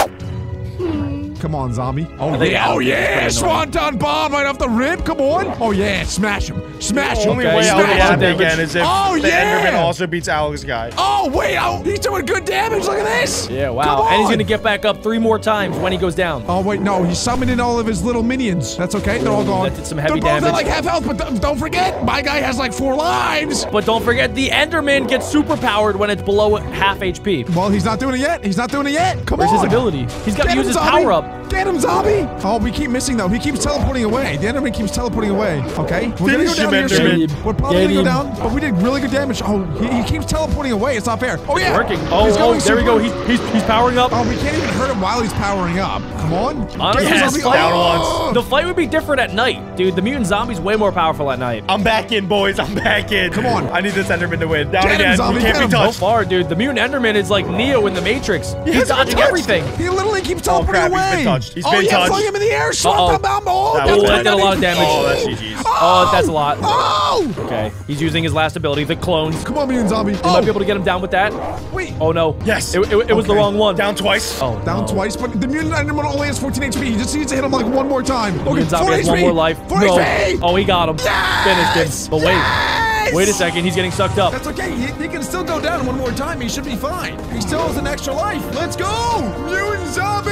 Come on, zombie. Oh, think yeah. Oh, Adam is yeah. pretty annoying. Swanton bomb right off the rip. Come on. Oh, yeah. Smash him. Smash him. Only Okay, way he's I'll doing a get lot of it damage. again is if Oh, the yeah. Enderman also beats Alec's guy. Oh, wait. Oh, he's doing good damage. Look at this. Yeah, Come wow. And he's on. going to get back up three more times when he goes down. Oh, wait. No, he's summoning all of his little minions. That's okay. They're all gone. That did some heavy They're both damage. at like half health, but th- don't forget, my guy has like four lives. But don't forget, the Enderman gets super powered when it's below half H P. Well, he's not doing it yet. He's not doing it yet. Come Where's on. his ability? He's got to Get use him, his zombie. power up. Get him, zombie! Oh, we keep missing though. He keeps teleporting away. The Enderman keeps teleporting away. Okay, we're gonna go Finish down him, here Enderman. soon. We're probably Get gonna go him. down, but we did really good damage. Oh, he, he keeps teleporting away. It's not fair. Oh yeah, Working. Oh, He's oh, going there we super- go. He's, he's, he's powering up. Oh, we can't even hurt him while he's powering up. Come on. Honestly, Get him, yes, zombie. down Oh! The fight would be different at night, dude. The mutant zombie's way more powerful at night. I'm back in, boys. I'm back in. Come on. I need this Enderman to win. Down Get him, again. zombie, We can't get be him. So touched. far, dude, the mutant Enderman is like Neo in the Matrix. He's hasn't been dodging touched. everything. He literally keeps Oh, teleporting crap, he's away. been touched. He's oh been yeah, touched. fling him in the air. Swat Uh-oh. the bomb. Oh, That that's was Oh, good. that did a lot of damage. Oh, that's G G's. Oh, that's a lot. Oh! Okay, he's using his last ability, the clones. Come on, mutant zombie. You Oh, might be able to get him down with that. wait. Oh, no. Yes. It, it, it was the Okay. wrong one. Down twice. Oh, Down no. twice, but the mutant Enderman only has fourteen H P. He just needs to hit him like one more time. Okay, Mutant zombie four has one H P. more life. four No. H P. Oh, he got him. Yes! Finished him. But wait. Yes! Wait a second. He's getting sucked up. That's okay. He, he can still go down one more time. He should be fine. He still has an extra life. Let's go! Mutant zombie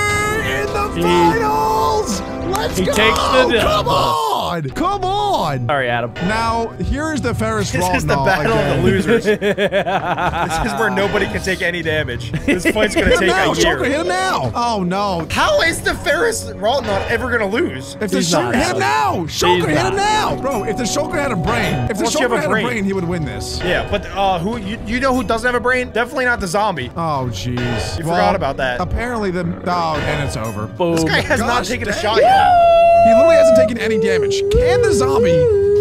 in the He- finals! Let's he go! takes the dub. Come on! Come on! Sorry, Adam. Now, here's the Ferris This is the Rotnaut battle again. of the losers. This is where nobody can take any damage. This fight's gonna Hit him take now! a Shulker, year. hit him now! Oh, no. How is the Ferris Rotnaut ever gonna lose? If the He's Shulker not, hit him Alex. now! Shulker He's hit him not. now! Bro, if the Shulker had a brain, if the Once you have Shulker a had brain. a brain, he would win this. Yeah, but uh, who you, you know who doesn't have a brain? Definitely not the zombie. Oh, jeez. You forgot about that. Apparently, the oh, and it's over. Boom. This guy has not Gosh taken a dang. shot yet. He literally hasn't taken any damage. Can the zombie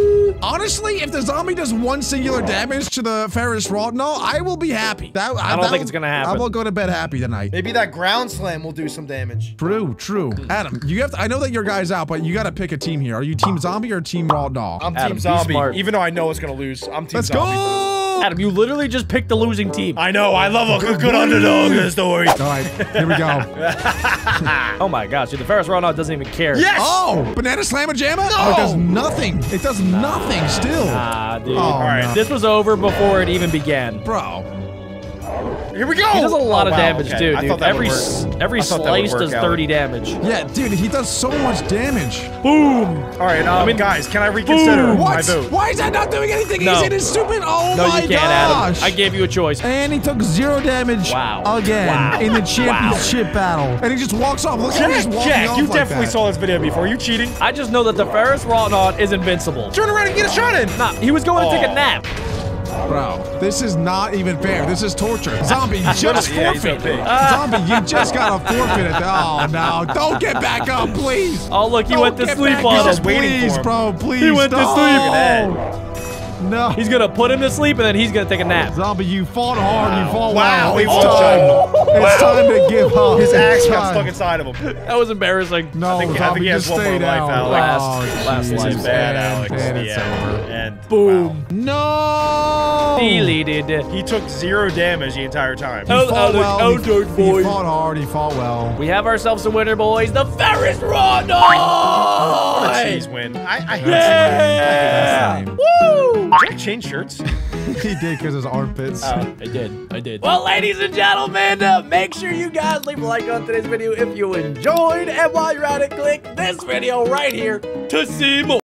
Honestly, if the zombie does one singular damage to the Ferris Rodnall, I will be happy. That, I don't that, think it's gonna happen. I will go to bed happy tonight. Maybe that ground slam will do some damage. True, true. Adam, you have to, I know that your guy's out, but you got to pick a team here. Are you team zombie or team Rodnall? I'm Adam, team be zombie. smart. Even though I know it's gonna lose, I'm team Let's zombie. go! Adam, you literally just picked the losing team. I know. I love a good, good underdog in the story. All right, here we go. Oh my gosh, dude, the Ferris Rodnall doesn't even care. Yes. Oh, banana slamma jamma? No! Oh, it does nothing. It does nothing still. Ah, dude. Oh, All right, no. this was over before it even began. Bro. Here we go. He does a lot Oh, of wow, damage okay. too, I dude. thought that Every would s- work. every I thought that would slice work does out. thirty damage. Yeah, dude, he does so much damage. Boom. All right, um, I mean, guys, can I reconsider boom. my What? vote? Why is that not doing anything? No. He's in his stupid. Oh No, my you can't, gosh. Adam. I gave you a choice. And he took zero damage Wow. again Wow. in the championship battle. And he just walks off. Look at him Jack, just walking Jack, off you like definitely that. saw this video before. You cheating? I just know that the Ferris Rodnall is invincible. Turn around and get a shot in. Nah, he was going to take a Oh. nap. Bro, this is not even fair. This is torture. Zombie, you just Yeah, he's forfeit. so big. Zombie, you just got to forfeit it. Oh, no. Don't get back up, please. Oh, look, he Don't went to get sleep back on up, He's just him. waiting Please, for him. bro, please. He went to no. sleep. No. He's going to put him to sleep, and then he's going to take a nap. Zombie, you fought hard. You fought Wow, well. he It's fought time. hard. It's time to give up. His It's axe got time. stuck inside of him. That was embarrassing. No, I think- I Zombie, think he has just one stay more life, down. Alex. Last- last Jesus, life. This is bad, and- Alex. And it's yeah. over. And Boom. No. Deleted. He took zero damage the entire time. He Oh, fought Alex, well. oh, he, dirt he boy. fought hard. He fought well. We have ourselves a winner, boys. The Ferris What a Rodnall. cheese win. I, I hate Yeah. That's Woo. Jack change shirts. He did because his armpits. Oh, I did. I did. Well, ladies and gentlemen, uh, make sure you guys leave a like on today's video if you enjoyed. And while you're at it, click this video right here to see more.